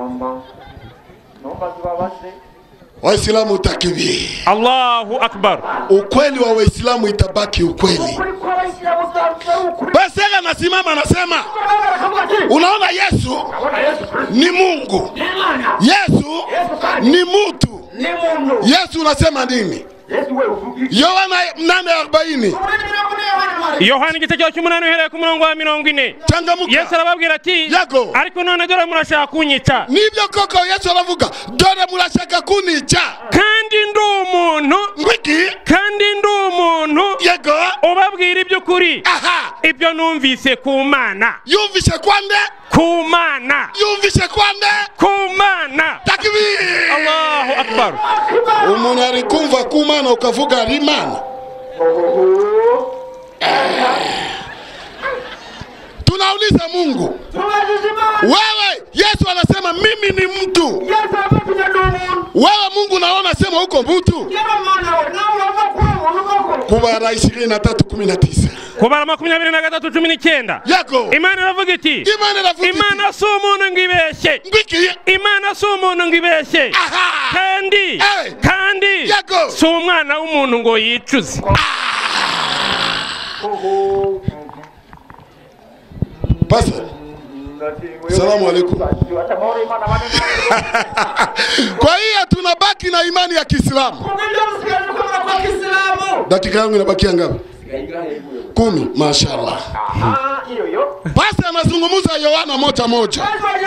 Speaker 4: Waislamu takbir.
Speaker 5: Allahu akbar.
Speaker 4: Ukweli wa Waislamu itabaki ukweli. Basi anasimama anasema, unaona Yesu ni Mungu. Yesu ni mtu. Yesu unasema nini? Yohana nane arobaini.
Speaker 5: Yohana igitabo cy'umunani uhereye ku murongo wa mirongo ine. Yesu arababwira ati ariko none dore murashaka kunyica.
Speaker 4: Nibyo koko Yesu aravuga dore murashaka kunyica.
Speaker 5: Kandi ndi umuntu.
Speaker 4: Ngwiki.
Speaker 5: Kandi ndi umuntu.
Speaker 4: Yego.
Speaker 5: Ubabwira iby'ukuri.
Speaker 4: Aha.
Speaker 5: Ibyo numvise ku Mana.
Speaker 4: Yumvise kwande?
Speaker 5: Ku Mana.
Speaker 4: Yumvise kwande?
Speaker 5: Ku Mana.
Speaker 4: Takbir.
Speaker 5: Allahu akbar.
Speaker 4: Umuntu ari kumva ku Mana ukavuga ari Imana. Tunauliza Mungu. Wewe Yesu anasema mimi ni mtu. Wewe Mungu naona sema huko mtu. Kubara ishirini na tatu kumi na tisa.
Speaker 5: Kubara makumyabiri na gatatu cumi n'icyenda.
Speaker 4: Yego.
Speaker 5: Imana iravuga iti.
Speaker 4: Imana iravuga iti.
Speaker 5: Imana si umuntu ngibeshye.
Speaker 4: Ngwiki.
Speaker 5: Imana si umuntu ngibeshye.
Speaker 4: Aha.
Speaker 5: Kandi
Speaker 4: hey.
Speaker 5: kandi
Speaker 4: Yego.
Speaker 5: Si umwana w'umuntu ngo yicuze.
Speaker 4: Basa. Salamu alaikum. Kwa hiyo tunabaki na imani ya Kiislamu. Dakika yangu inabakia ngapi? Kumi, mashallah. Basi anazungumza Yohana moja moja.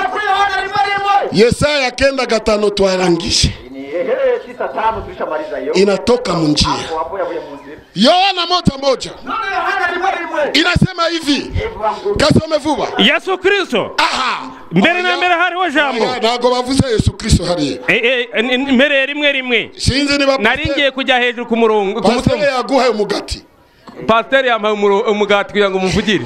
Speaker 4: Yesaya kenda gatano twarangishe. Inatoka munjia. Yohana moja moja. Inasema hivi. Kasome vuba.
Speaker 5: Yesu Kristo.
Speaker 4: Aha.
Speaker 5: Mbere na mbere hariho jambo.
Speaker 4: Nago bavuze Yesu Kristo hariye.
Speaker 5: Eh eh mbere rimwe rimwe.
Speaker 4: Sinzi niba
Speaker 5: naringiye kujya hejuru ku murongo ku
Speaker 4: mutwe. Pastor yaguhaye umugati.
Speaker 5: Pastor yampaye umugati kugira ngo mumvugire.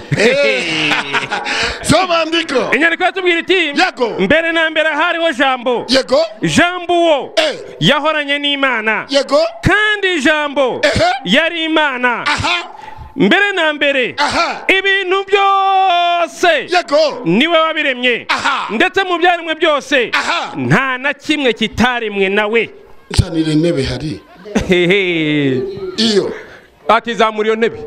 Speaker 4: Soma andiko.
Speaker 5: Inyandiko yatubwira iti.
Speaker 4: Yego.
Speaker 5: Mbere na mbere hariho jambo.
Speaker 4: Yego.
Speaker 5: Jambo wo.
Speaker 4: Eh.
Speaker 5: Yahoranye n'Imana.
Speaker 4: Yego.
Speaker 5: Kandi jambo
Speaker 4: eh.
Speaker 5: yari Imana.
Speaker 4: Aha.
Speaker 5: Mbere na mbere.
Speaker 4: Aha.
Speaker 5: Ibintu byose.
Speaker 4: Yego.
Speaker 5: Niwe wabiremye.
Speaker 4: Aha.
Speaker 5: Ndetse mu byaremwe byose.
Speaker 4: Aha.
Speaker 5: Nta na kimwe kitaremwe nawe.
Speaker 4: Nzanire nebe hari.
Speaker 5: Hehe.
Speaker 4: Iyo.
Speaker 5: Ati zamuriyo nebe.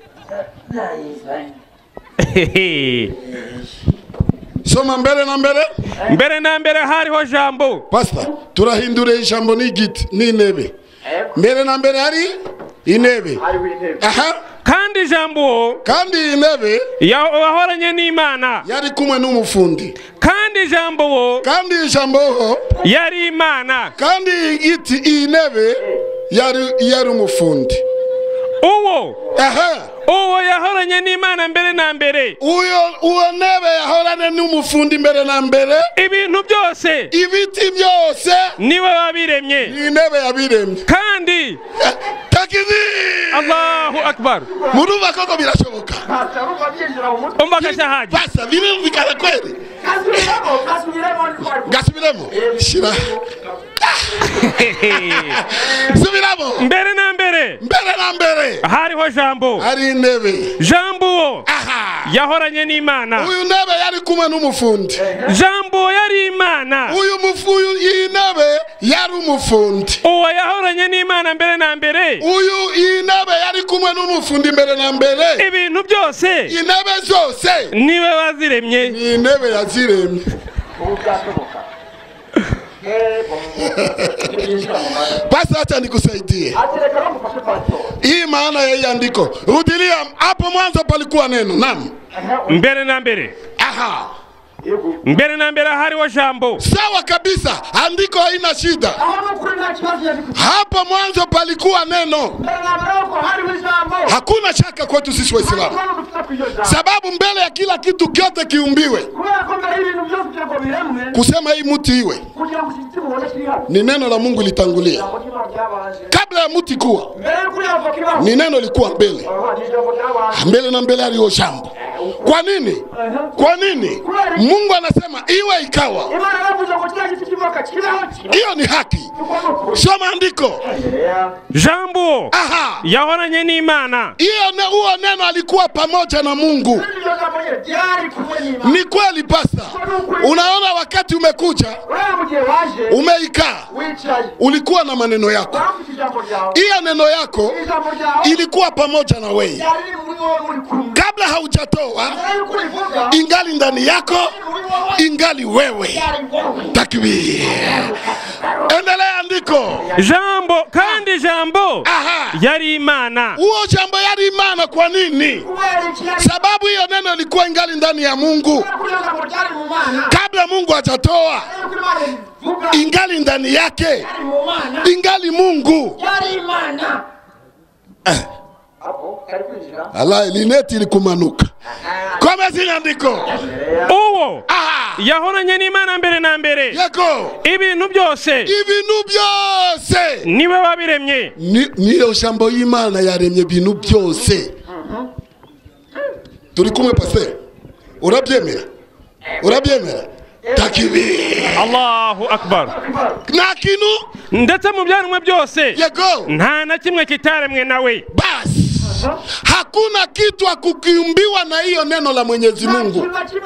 Speaker 4: Soma mbere na mbere.
Speaker 5: Mbere na mbere hariho jambo.
Speaker 4: Pastor, turahindure ijambo n'igiti n'intebe. Mbere na mbere hari intebe. Aha.
Speaker 5: Kandi jambo.
Speaker 4: Kandi intebe.
Speaker 5: Yahoranye n'Imana.
Speaker 4: Yari kumwe n'umufundi.
Speaker 5: Kandi jambo wo.
Speaker 4: Kandi ijambo ho.
Speaker 5: Yari Imana.
Speaker 4: Kandi igiti intebe yari yari umufundi.
Speaker 5: Uwo.
Speaker 4: Aha.
Speaker 5: uwo yahoranye n'Imana mbere na mbere
Speaker 4: uyo uwo ntebe yahoranye n'umufundi mbere na mbere
Speaker 5: ibintu byose
Speaker 4: ibiti byose
Speaker 5: niwe wabiremye
Speaker 4: ni intebe yabiremye
Speaker 5: kandi
Speaker 4: takbir
Speaker 5: Allahu akbar
Speaker 4: murumva koko birashoboka
Speaker 5: umva kashahaji
Speaker 4: basa birumvikana kweli gasubiremo shira subiramo
Speaker 5: mbere na mbere
Speaker 4: mbere na mbere
Speaker 5: hariho jambo
Speaker 4: hari intebe
Speaker 5: jambo yahoranye n'Imana
Speaker 4: uyu ntebe yari kumwe n'umufundi
Speaker 5: jambo yari Imana
Speaker 4: uyu mufuyu iyi ntebe yari umufundi
Speaker 5: uwo yahoranye n'Imana mbere na mbere
Speaker 4: uyu iyi ntebe yari kumwe n'umufundi mbere na mbere
Speaker 5: ibintu byose
Speaker 4: intebe zose
Speaker 5: niwe waziremye
Speaker 4: ni intebe yaziremye basi acha nikusaidie hii maana ya hii andiko. Rudilia hapo mwanzo palikuwa neno. Naam.
Speaker 5: Mbele na mbele.
Speaker 4: Aha.
Speaker 5: Mbele na mbele hariho jambo.
Speaker 4: Sawa kabisa, andiko haina shida. Hapo mwanzo palikuwa neno. Hakuna shaka kwetu sisi Waislamu, sababu mbele ya kila kitu kyote kiumbiwe, kusema hii mti iwe ni neno la Mungu litangulia. Kabla ya mti kuwa ni neno likuwa mbele. Mbele na mbele haliyo jambo. Kwa nini? Kwa nini? Mungu anasema iwe ikawa. Hiyo ni haki. Soma andiko.
Speaker 5: Jambo.
Speaker 4: Aha.
Speaker 5: Yahoranye n'Imana.
Speaker 4: Hiyo ne huo neno alikuwa pamoja na Mungu. Ni kweli pasta. Unaona wakati umekuja, umeikaa, ulikuwa na maneno yako. Hiyo neno yako ilikuwa pamoja na wewe. Kabla haujatoa, ingali ndani yako, ingali wewe. Takbir. Endelea andiko.
Speaker 5: Jambo kandi jambo.
Speaker 4: Aha.
Speaker 5: Yari Imana.
Speaker 4: Huo jambo yari Imana kwa nini? Sababu hiyo neno lilikuwa ingali ndani ya Mungu. Kabla Mungu hajatoa, ingali ndani yake, ingali Mungu.
Speaker 9: Yari Imana.
Speaker 4: Allah lineti ilikumanuka. Kama zinaandiko.
Speaker 5: Uwo. Yahoranye n'Imana mbere na mbere.
Speaker 4: Yego.
Speaker 5: Ibintu byose.
Speaker 4: Ibintu byose.
Speaker 5: Niwe wabiremye.
Speaker 4: Niyo jambo y'Imana yaremye ibintu byose. Turi kumwe pastor. Urabyemera? Urabyemera? Takbir.
Speaker 5: Allahu akbar.
Speaker 4: Na kinu
Speaker 5: ndetse mu byanwe byose.
Speaker 4: Yego.
Speaker 5: Nta na kimwe kitaremwe nawe.
Speaker 4: Bas. Hakuna kitu akukiumbiwa na hiyo neno la Mwenyezi Mungu.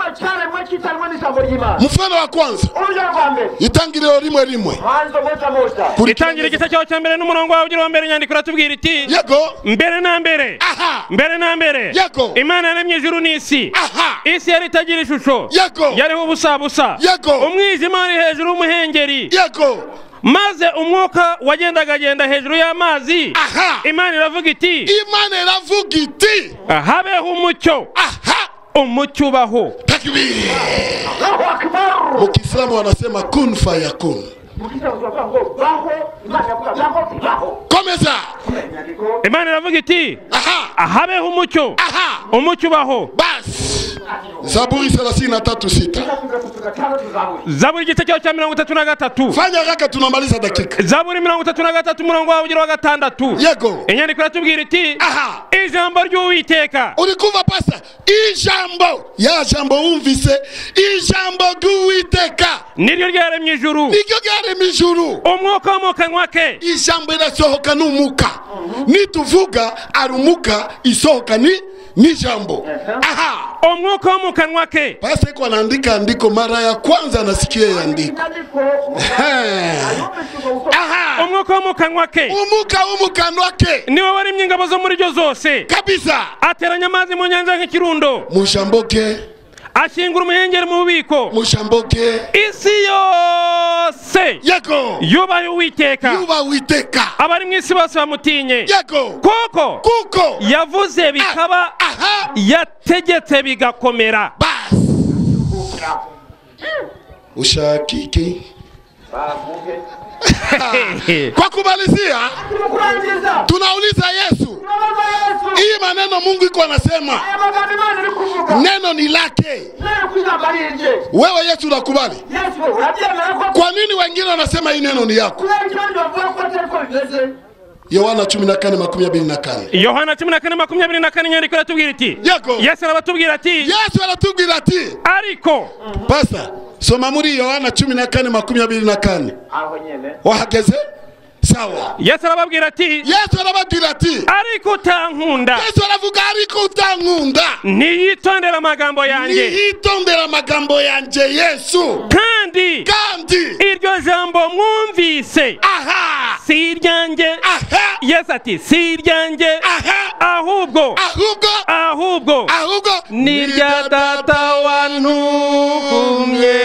Speaker 4: Mfano wa kwanza, itangiriro rimwe rimwe.
Speaker 5: Itangiriro igice cyaho cya mbere n'umurongo wawe ugira mbere nyandiko ratubwira iti
Speaker 4: yego
Speaker 5: mbere na mbere.
Speaker 4: Aha.
Speaker 5: Mbere na mbere.
Speaker 4: Yego.
Speaker 5: Imana yaremye ijuru n'isi.
Speaker 4: Aha.
Speaker 5: Isi yari itagira ishusho.
Speaker 4: Yego.
Speaker 5: Yariho ubusa busa.
Speaker 4: Yego.
Speaker 5: Umwijima wari hejuru y'umuhengeri.
Speaker 4: Yego.
Speaker 5: Maze umwuka wagendaga agenda hejuru y'amazi.
Speaker 4: Aha.
Speaker 5: Imana iravuga iti
Speaker 4: Imana iravuga iti
Speaker 5: habeho umucyo.
Speaker 4: Aha.
Speaker 5: Umucyo ubaho.
Speaker 4: Takbir. Mu Kiislamu wanasema kun fayakun. Komeza.
Speaker 5: Imana iravuga iti
Speaker 4: Aha.
Speaker 5: habeho umucyo.
Speaker 4: Aha.
Speaker 5: Umucyo ubaho.
Speaker 4: Bas. Zaburi thelathini na tatu sita.
Speaker 5: Zaburi igice cyaho cya mirongo itatu na gatatu.
Speaker 4: Fanya haraka tunamaliza dakika.
Speaker 5: Zaburi mirongo itatu na gatatu umurongo wawe ugira wa gatandatu.
Speaker 4: Yego.
Speaker 5: Inyandiko iratubwira iti
Speaker 4: Aha.
Speaker 5: ijambo ry'Uwiteka.
Speaker 4: Ulikuva pasa ijambo ya jambo umvise ijambo ry'Uwiteka
Speaker 5: niryo ryaremye ijuru.
Speaker 4: niryo ryaremye ijuru.
Speaker 5: Umwuka wo mu kanwa ke.
Speaker 4: Ijambo irasohoka n'umuka. Nituvuga arumuka isohoka ni ni jambo. Aha.
Speaker 5: Umwuka wo mu kanwa ke.
Speaker 4: Pasa iko anaandika andiko mara ya kwanza nasikia andiko. Aha.
Speaker 5: Umwuka wo mu kanwa ke.
Speaker 4: Umuka wo mu kanwa ke
Speaker 5: niwe waremye ingabo zo muri ryo zose.
Speaker 4: kabisa.
Speaker 5: Ateranya amazi mu nyanja nk'ikirundo.
Speaker 4: Mushamboke.
Speaker 5: Ashingura umuhengeri mu bubiko.
Speaker 4: Mushamboke.
Speaker 5: Isi yose
Speaker 4: Yego.
Speaker 5: yubahe Uwiteka.
Speaker 4: Yuba Uwiteka.
Speaker 5: Abari mu isi bose bamutinye.
Speaker 4: Yego.
Speaker 5: Kuko
Speaker 4: Kuko
Speaker 5: yavuze bikaba,
Speaker 4: aha.
Speaker 5: yategetse bigakomera.
Speaker 4: Bas. Ushakiki Kwa kumalizia, tunauliza Yesu, hii maneno Mungu iko anasema neno ni lake, wewe Yesu unakubali? Kwa nini wengine wanasema hii neno ni yako? Yohana kumi na nne makumi abiri na kane.
Speaker 5: Yohana kumi na nne makumi abiri na kane nyandiko iratubwira iti Yesu arabatubwira ati
Speaker 4: Yesu aratubwira ati
Speaker 5: ariko
Speaker 4: Pastor, soma muri Yohana kumi na nne makumi abiri na kane.
Speaker 2: aho nyene
Speaker 4: Wahageze? Sawa.
Speaker 5: Yesu arababwira ati
Speaker 4: Yesu arababwira ati
Speaker 5: ariko utankunda.
Speaker 4: Yesu aravuga ariko utankunda
Speaker 5: niyitondera amagambo yanjye
Speaker 4: niyitondera amagambo yanjye Yesu
Speaker 5: kandi
Speaker 4: kandi
Speaker 5: iryo jambo mwumvise
Speaker 4: aha
Speaker 5: si iryanjye
Speaker 4: aha
Speaker 5: Yesu ati si iryanjye
Speaker 4: aha
Speaker 5: ahubwo
Speaker 4: ahubwo
Speaker 5: ahubwo
Speaker 4: ahubwo
Speaker 5: ni rya data wantumye.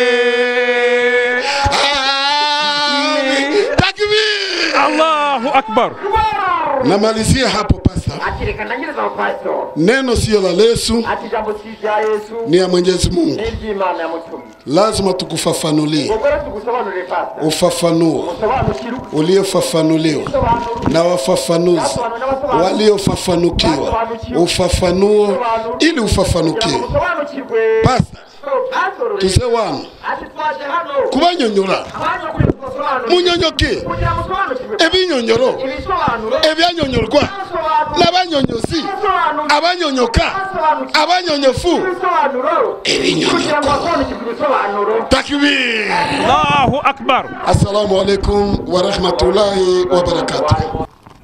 Speaker 5: Allahu Akbar.
Speaker 4: Namalizia hapo Pastor. Neno sio la Yesu, ni ya Mwenyezi Mungu. Lazima tukufafanulie ufafanuo uliofafanuliwa na wafafanuzi waliofafanukiwa, ufafanuo ili ufafanukiwe. Pastor, tuze wanu kubanyonyora munyonyoke ebinyonyoro ebyanyonyorwa n'abanyonyozi abanyonyoka abanyonyofu ebinyonyoko. Takbir.
Speaker 5: Allahu Akbar.
Speaker 4: Assalamu alaikum wa rahmatullahi wa barakatuh.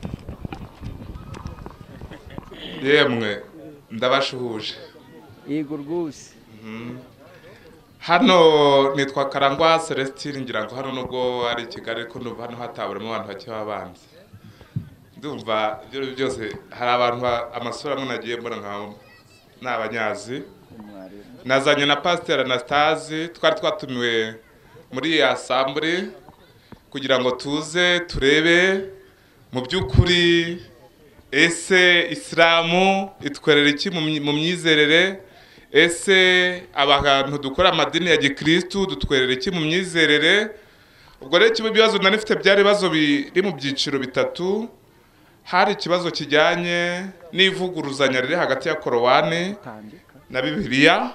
Speaker 6: Yemwe ndabashuhuje.
Speaker 2: Yego rwose.
Speaker 6: Hano nitwa Karangwa Celestine, ngira ngo hano nubwo ari Kigali ariko numva hano hataburamo abantu bake babanze. Ndumva ibyo byose hari abantu amasura amwe nagiye mbona nkaho n'abanyazi. Nazanye na Pastor Anastase, twari twatumiwe muri ya assemblée kugira ngo tuze turebe mu by'ukuri ese Islamu itwerera iki mu myizerere, ese abantu dukora amadini ya gikristo dutwerera iki mu myizerere. Ubwo rero kibe bibazo nari mfite byari bibazo biri mu byiciro bitatu. Hari ikibazo kijyanye n'ivuguruzanya riri hagati ya Korowani na Bibiliya,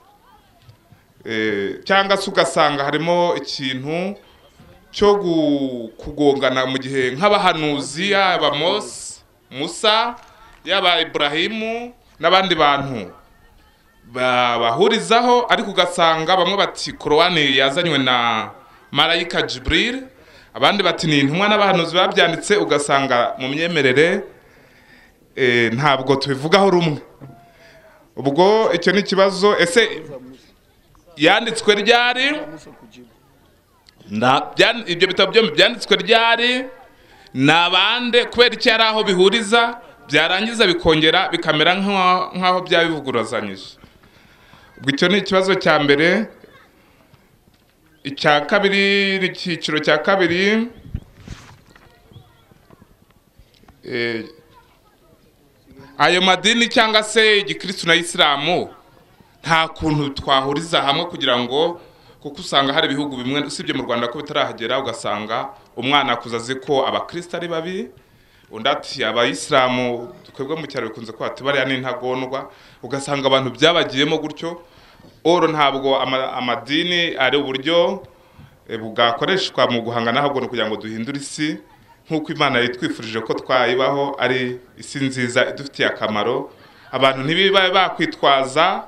Speaker 6: eh cyangwa se ugasanga harimo ikintu cyo kugongana mu gihe nk'abahanuzi yaba Mose, Musa, yaba Ibrahimu n'abandi bantu bahurizaho, ariko ugasanga bamwe bati Korowani yazanywe na Marayika Jibril, abandi bati ni intumwa n'abahanuzi babyanditse. Ugasanga mu myemerere eh ntabwo tubivugaho rumwe. Ubwo icyo ni kibazo, ese yanditswe ryari, nda ibyo bitabo byo byanditswe ryari, nabande kubera iki ari aho bihuriza byarangiza bikongera bikamera nk'aho byabivuguruzanyije. Ubwo icyo ni ikibazo cya mbere. Icya kabiri, icyiciro cya kabiri, eh ayo madini cyangwa se igikristo na Islamu nta kuntu twahuriza hamwe kugira ngo, kuko usanga hari ibihugu bimwe usibye mu Rwanda ko bitarahagera, ugasanga umwana akuzaze ko abakristo ari babi, undi ati abayisilamu twebwe mu cyaro bikunze ko ati bariya n'intagondwa. Ugasanga abantu byabagiyemo gutyo. Oro ntabwo amadini ari uburyo bwakoreshwa mu guhangana, ahubwo no kugira ngo duhindure isi nk'uko Imana yitwifurije ko twayibaho, ari isi nziza idufitiye akamaro. Abantu ntibibaye bakwitwaza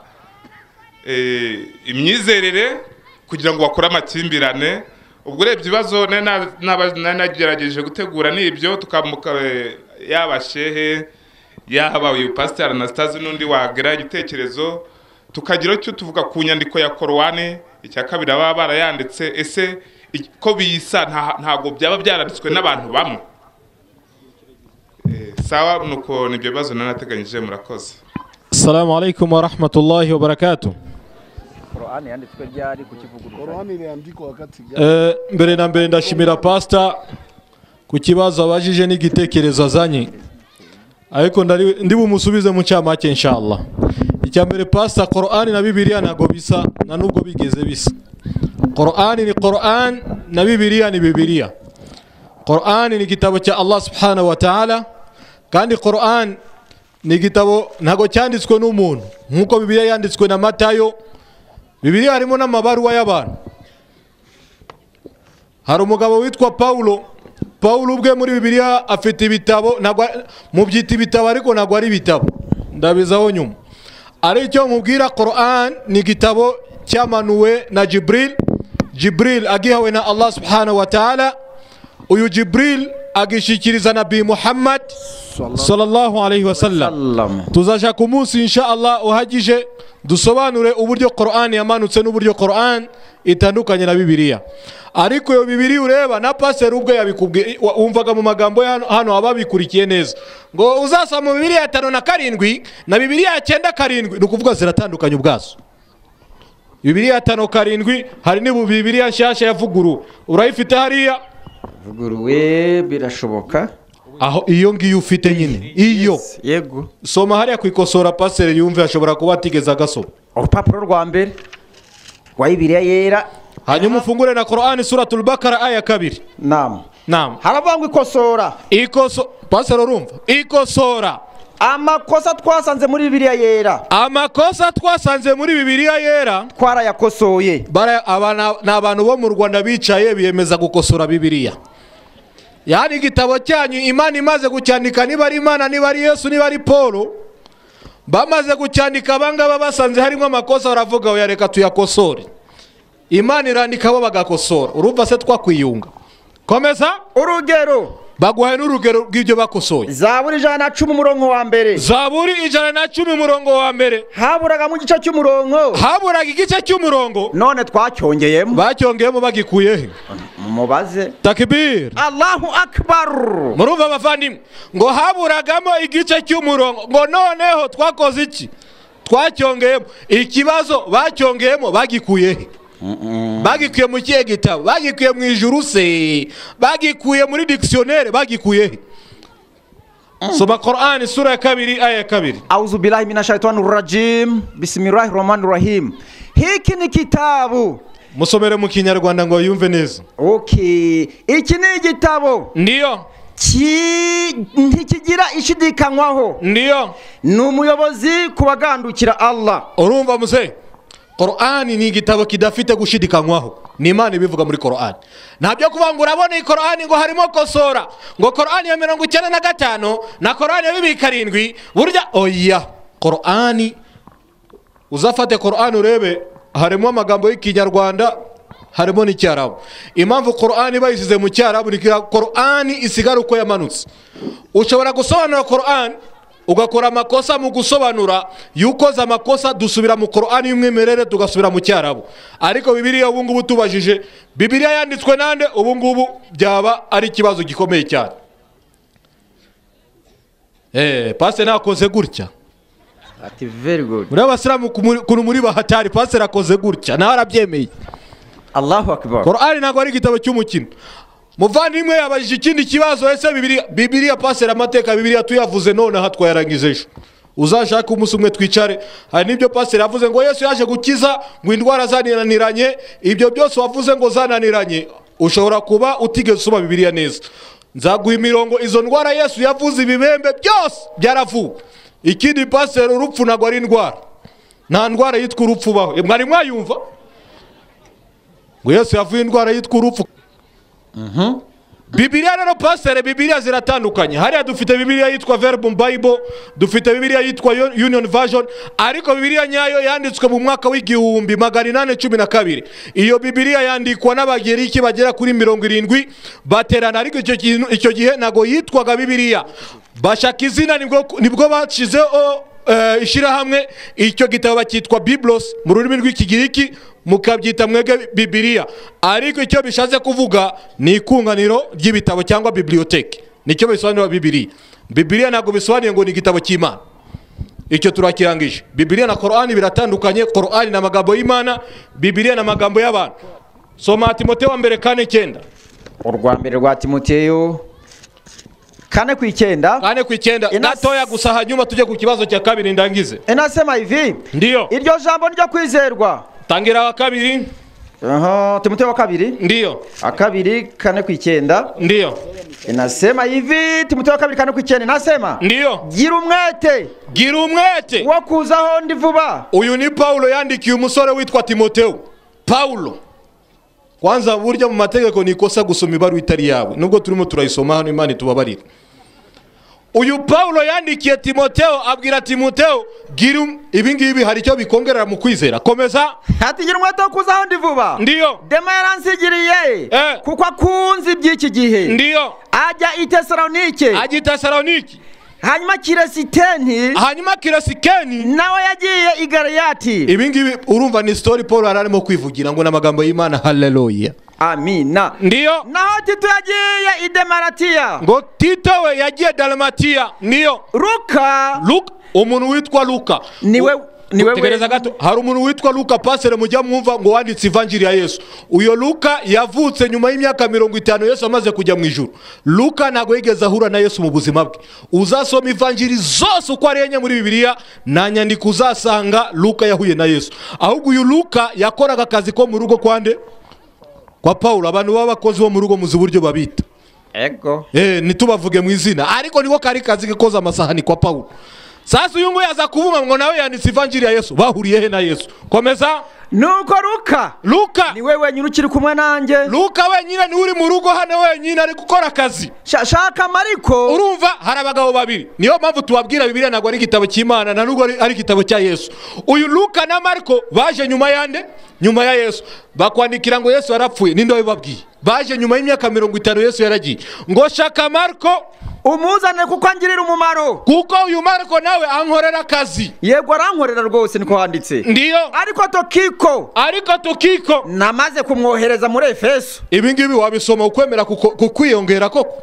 Speaker 6: imyizerere kugira ngo bakore amakimbirane. Ubwo urebye ibibazo nagerageje gutegura n'ibyo tukamuka yaba shehe yaba uyu Pastor Anastase n'undi wagera igitekerezo tukagira cyo tuvuga ku nyandiko ya Korowani. Icya kabiri baba barayanditse, ese ko biyisa ntago byaba byaranditswe n'abantu bamwe. Eh sawa, nuko nibyo bibazo nanateganyije. Murakoze.
Speaker 1: Assalamu alaikum wa rahmatullahi wa barakatuh.
Speaker 2: Korowani yanditswe ryari ku kivuguruzanya?
Speaker 4: Korowani yandikwa wakati
Speaker 1: eh mbere na mbere ndashimira Pastor ku kibazo abajije n'igitekerezo azanye, ariko ndi bumusubize mu cyamake inshallah. Icyambere Pastor, Korowani na Bibiliya ntago bisa na nubwo bigeze bisa. Korowani ni Korowani na bibiliya ni bibiliya. Qur'an ni igitabo cya Allah subhanahu wa ta'ala, kandi Qur'an ni igitabo ntago cyanditswe n'umuntu nkuko bibiliya yanditswe na Matayo. Bibiliya harimo n'amabaruwa y'abantu. Hari umugabo witwa Paulo. Paulo ubwe muri bibiliya afite ibitabo, ntabwo mu byita ibitabo ariko ntabwo ari ibitabo, ndabizaho nyuma. Ari cyo mubwira, Qur'an ni igitabo cyamanuwe na Jibril. Jibril agihawe na Allah subhanahu wa ta'ala. Uyu Jibril agishikiriza Nabi Muhammad sallallahu alayhi wa sallam. Tuzaja ku munsi insha Allah uhagije dusobanure uburyo Qur'an yamanutse n'uburyo Qur'an itandukanye na bibiliya. Ariko yo bibiliya ureba na pastor ubwe yabikubwiye, umvaga mu magambo hano ababikurikiye neza ngo uzasoma bibiliya ya tano na karindwi na bibiliya ya cyenda karindwi, nukuvuga ziratandukanye ubwazo. Bibiliya ya tano karindwi hari ni bibiliya nshasha yavuguru, urayifite hariya
Speaker 2: vuguruwe birashoboka.
Speaker 1: Aho iyo ngiyo ufite nyine iyo
Speaker 2: yego
Speaker 1: soma hariya kwikosora pastor yumve, ashobora kuba atigeze agasoma
Speaker 2: urupapuro rwa mbere wa bibiliya yera.
Speaker 1: Hanyuma ufungure na Qur'an suratul Bakara aya kabiri.
Speaker 2: Naam.
Speaker 1: Naam.
Speaker 2: Haravangwa ikosora.
Speaker 1: Ikoso pastor urumva? Ikosora.
Speaker 2: Amakosa twasanze muri bibiliya yera.
Speaker 1: Amakosa twasanze muri bibiliya yera
Speaker 2: twarayakosoye.
Speaker 1: Bara abana n'abantu bo mu Rwanda bicaye biyemeza gukosora bibiliya. Yani igitabo cyanyu Imana imaze gucyandika, niba ari Imana, niba ari Yesu, niba ari Paulo, bamaze gucyandika abangaba basanze harimo amakosa, baravuga oya reka tuyakosore. Imana irandika bo bagakosora. Urumva se twakwiyunga? Komeza
Speaker 2: urugero.
Speaker 1: Baguhaye n'urugero rw'ibyo bakosoye.
Speaker 2: Zaburi ijana na cumi umurongo wa mbere.
Speaker 1: Zaburi ijana na cumi umurongo wa mbere.
Speaker 2: Haburaga mu gice cy'umurongo.
Speaker 1: Haburaga igice cy'umurongo.
Speaker 2: None twacyongeyemo.
Speaker 1: Bacyongeyemo bagikuye he?
Speaker 2: Mubaze.
Speaker 1: Takbir.
Speaker 2: Allahu akbar.
Speaker 1: Murumva bavandimwe ngo haburagamo igice cy'umurongo, ngo noneho twakoze iki? Twacyongeyemo. Ikibazo bacyongeyemo bagikuye he? Bagikuye mu kihe gitabo? Bagikuye mu ijuru se? Bagikuye muri dictionnaire? Bagikuye he? Soma Qur'an sura ya kabiri aya ya kabiri.
Speaker 2: Auzu billahi minash shaitanir rajim. Bismillahir rahmanir rahim. Hiki ni kitabu.
Speaker 1: Musomere mu Kinyarwanda ngo yumve neza.
Speaker 2: Okay. Iki ni igitabo.
Speaker 1: Ndiyo.
Speaker 2: Ki ntikigira ishidikanywaho.
Speaker 1: Ndiyo.
Speaker 2: Ni umuyobozi kubagandukira Allah.
Speaker 1: Urumva muse? Qur'an ni igitabo kidafite gushidikanywaho. Ni Imana ibivuga muri Qur'an. Ntabyo kuvuga ngo urabona iyi Qur'an ngo harimo kosora, ngo Qur'an ya mirongo icyenda na gatanu na Qur'an ya bibiri karindwi, burya oya. Qur'an uzafate Qur'an urebe harimo amagambo y'Ikinyarwanda, harimo n'Icyarabu. Impamvu Qur'an bayisize mu Cyarabu ni Qur'an isigara uko yamanutse. Ushobora gusobanura Qur'an ugakora amakosa mu gusobanura, yukoza amakosa dusubira mu Qur'an y'umwimerere tugasubira mu Cyarabu. Ariko bibiliya ubu ngubu tubajije bibiliya yanditswe nande, ubu ngubu byaba ari ikibazo gikomeye cyane. Eh, pastor nakoze gutya.
Speaker 2: Ati very good.
Speaker 1: Muri abasilamu kunu muri bahatari pastor akoze gutya nawe arabyemeye.
Speaker 2: Allahu akbar.
Speaker 1: Qur'an ntabwo ari igitabo cy'umukino. Muvandimwe yabajije ikindi kibazo, ese bibiliya bibiliya pastor amateka bibiliya tuyavuze none aha twayarangize ejo. Uzashaka umunsi umwe twicare, hari nibyo pastor yavuze ngo Yesu yaje gukiza ngo indwara zananiranye, ibyo byose wavuze ngo zananiranye, ushobora kuba utigeze usoma bibiliya neza. Nzaguha imirongo izo ndwara Yesu yavuze ibibembe byose byaravuwe. Ikindi pastor, urupfu ntabwo ari indwara. Nta ndwara yitwa urupfu baho. Mwari mwayumva? Ngo Yesu yavuye indwara yitwa urupfu.
Speaker 2: Mhm.
Speaker 1: Bibiliya rero pastor, bibiliya ziratandukanye. Hariya dufite bibiliya yitwa Verbum Bible, dufite bibiliya yitwa Union Version, ariko bibiliya nyayo yanditswe mu mwaka w'igihumbi magana inani cumi na kabiri. Iyo bibiliya yandikwa n'Abagiriki bagera kuri mirongo irindwi baterana, ariko icyo kintu icyo gihe nago yitwaga bibiliya. Bashaka izina nibwo nibwo bacizeho uh, ishirahamwe, icyo gitabo bakitwa Biblos mu rurimi rw'Ikigiriki, mukabyita mwege bibiliya. Ariko icyo bishaze kuvuga ni ikunganiro ry'ibitabo cyangwa bibliothèque. Nicyo bisobanura bibiliya. Bibiliya ntabwo bisobanuye ngo ni igitabo cy'Imana. Icyo turakirangije. Bibiliya na Qur'an biratandukanye. Qur'an na magambo y'Imana, bibiliya na magambo y'abantu. Soma Timotheo wa mbere kane cyenda.
Speaker 2: Urwa mbere rwa Timotheo kane ku icyenda.
Speaker 1: Kane ku icyenda. Natoya gusa hanyuma tujye ku kibazo cya kabiri ndangize.
Speaker 2: Enasema hivi.
Speaker 1: Ndiyo.
Speaker 2: Iryo jambo ryo kwizerwa.
Speaker 1: Tangira wa kabiri.
Speaker 2: Aha, Timotheo wa kabiri.
Speaker 1: Ndiyo.
Speaker 2: Akabiri kane ku icyenda.
Speaker 1: Ndiyo.
Speaker 2: Inasema hivi, Timotheo wa kabiri kane ku icyenda inasema.
Speaker 1: Ndiyo.
Speaker 2: Gira umwete.
Speaker 1: Gira umwete.
Speaker 2: Wo kuzaho ndi vuba.
Speaker 1: Uyu ni Paulo yandikiye umusore witwa Timotheo. Paulo. Kwanza burya mu mategeko ni ikosa gusoma ibaruwa itari yawe. Nubwo turimo turayisoma hano Imana itubabarire. Uyu Paulo yandikiye Timotheo abwira Timotheo gira ibi ngibi hari icyo bikongerera mu kwizera. Komeza.
Speaker 2: Ati gira umwete wo kuzaho ndi vuba.
Speaker 1: Ndiyo.
Speaker 2: Dema yaransigiriye.
Speaker 1: Eh.
Speaker 2: Kuko akunze iby'iki gihe.
Speaker 1: Ndiyo.
Speaker 2: Ajya i Tesalonike.
Speaker 1: Ajya i Tesalonike.
Speaker 2: Hanyuma Kiresiteni.
Speaker 1: Hanyuma Kiresikeni.
Speaker 2: Nawe yagiye i Galeyati.
Speaker 1: Ibi ngibi urumva ni story Paulo ararimo kwivugira ngo n'amagambo y'Imana. Hallelujah.
Speaker 2: Amina.
Speaker 1: Ndiyo.
Speaker 2: Naho Tito yagiye i Demaratiya.
Speaker 1: Ngo Tito we yagiye Dalmatia. Ndiyo.
Speaker 2: Luka.
Speaker 1: Luka. Umuntu witwa Luka.
Speaker 2: Niwe niwe
Speaker 1: tegereza gato. Hari umuntu witwa Luka pasere mujya mwumva ngo wanditse evanjiri ya Yesu. Uyo Luka yavutse nyuma y'imyaka mirongo itanu Yesu amaze kujya mu ijuru. Luka ntago yigeze ahura na Yesu mu buzima bwe. Uzasoma evanjiri zose uko ari enye muri Bibiliya na nyandiko uzasanga Luka yahuye na Yesu. Ahubwo uyu Luka yakoraga akazi ko mu rugo kwande kwa Paulo. Abantu b'abakozi bo mu rugo muzi buryo babita.
Speaker 2: Ego.
Speaker 1: Eh nitubavuge mu izina ariko niko kari kazi kekoza amasahani kwa Paulo. Sasa uyu ngo yaza kuvuma ngo nawe yanditse evanjiri ya Yesu. Bahuriye he na Yesu? Komeza.
Speaker 2: Nuko Luka.
Speaker 1: Luka.
Speaker 2: Ni wewe wenyine ukiri kumwe nanjye.
Speaker 1: Luka wenyine ni uri mu rugo hano wenyine ari gukora akazi.
Speaker 2: Shaka Mariko.
Speaker 1: Urumva hari abagabo babiri. Niyo mpamvu tubabwira Bibiliya ntabwo ari igitabo cy'Imana na nubwo ari igitabo cya Yesu. Uyu Luka na Mariko baje nyuma yande? Nyuma ya Yesu. Bakwandikira ngo Yesu yarapfuye. Ninde wababwiye? Baje nyuma y'imyaka mirongo itanu Yesu yaragiye. Ngo shaka Mariko
Speaker 2: umuzane kuko angirira umumaro.
Speaker 1: Kuko uyu Mariko nawe ankorera akazi.
Speaker 2: Yego arankorera rwose niko handitse.
Speaker 1: Ndiyo.
Speaker 2: Ariko Tokiko.
Speaker 1: Ariko Tokiko
Speaker 2: namaze kumwohereza muri Efeso.
Speaker 1: Ibi ngibi wabisoma ukwemera kukwiyongera koko.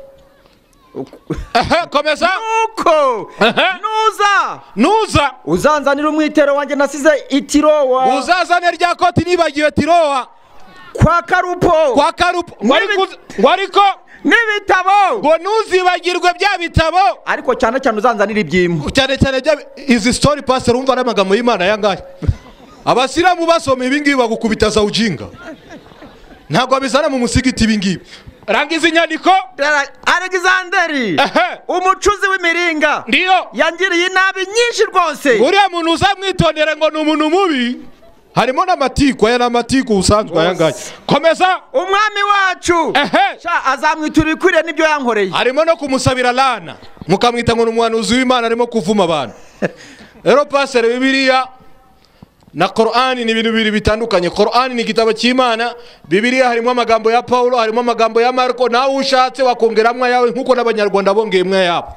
Speaker 1: Aha, komeza.
Speaker 2: Nuko. Nuza.
Speaker 1: Nuza.
Speaker 2: Uzanzanira umwitero wanjye nasize i Tirowa.
Speaker 1: Uzazane rya koti nibagiwe Tirowa.
Speaker 2: Kwa Karupo.
Speaker 1: Kwa Karupo. Wariko.
Speaker 2: N'ibitabo.
Speaker 1: Ngo nuzibagirwe bya bitabo.
Speaker 2: Ariko cyane cyane uzanzanira ibyimbo.
Speaker 1: Cyane cyane izi story pastor umva n'amagambo y'Imana yangaye. Abasiramu basoma ibi ngibi bagukubita za ujinga. Ntabwo abizana mu musigiti ibi ngibi. Rangiza inyandiko.
Speaker 2: Alexanderi. Umucuzi w'imiringa.
Speaker 1: Ndiyo.
Speaker 2: Yangiriye inabi nyinshi rwose.
Speaker 1: Uriya muntu uzamwitondera ngo ni umuntu mubi. Harimo n'amatiku aya n'amatiku usanzwe ayangaye. Komeza.
Speaker 2: Umwami wacu. Sha azamwitura ikwiriye nibyo yankoreye.
Speaker 1: Harimo no kumusabira lana. Mukamwita ngo n'umuhanuzi w'Imana arimo kuvuma abantu. Rero pasere Bibiliya na Qur'an ni ibintu bibiri bitandukanye. Qur'an ni igitabo cy'Imana, Bibiliya harimo amagambo ya Paulo, harimo amagambo ya Marko, nawe ushatse wakongeramwa yawe nkuko n'abanyarwanda bongemwe yabo.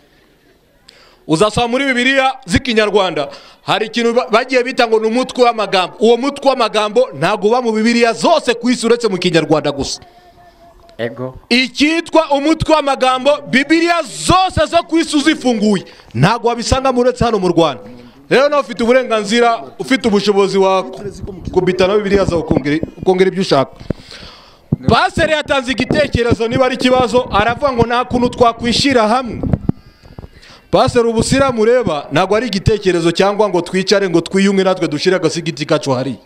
Speaker 1: Uzasoma muri Bibiliya z'ikinyarwanda hari ikintu bagiye bita ngo n'umutwe w'amagambo. Uwo mutwe w'amagambo ntago ba mu Bibiliya zose kwisi uretse mu kinyarwanda gusa.
Speaker 2: Ego.
Speaker 1: Ikitwa umutwe w'amagambo Bibiliya zose zo kwisi uzifunguye ntago wabisanga muretse hano mu Rwanda. Rero nawe ufite uburenganzira ufite ubushobozi wa kubitana Bibiliya za ukongera ibyo ushaka. Pastor yatanze igitekerezo niba ari kibazo aravuga ngo nta kuntu twakwishira hamwe. Pastor ubusira mureba ntago ari igitekerezo cyangwa ngo twicare ngo twiyunge natwe dushire agasigiti kacu hari.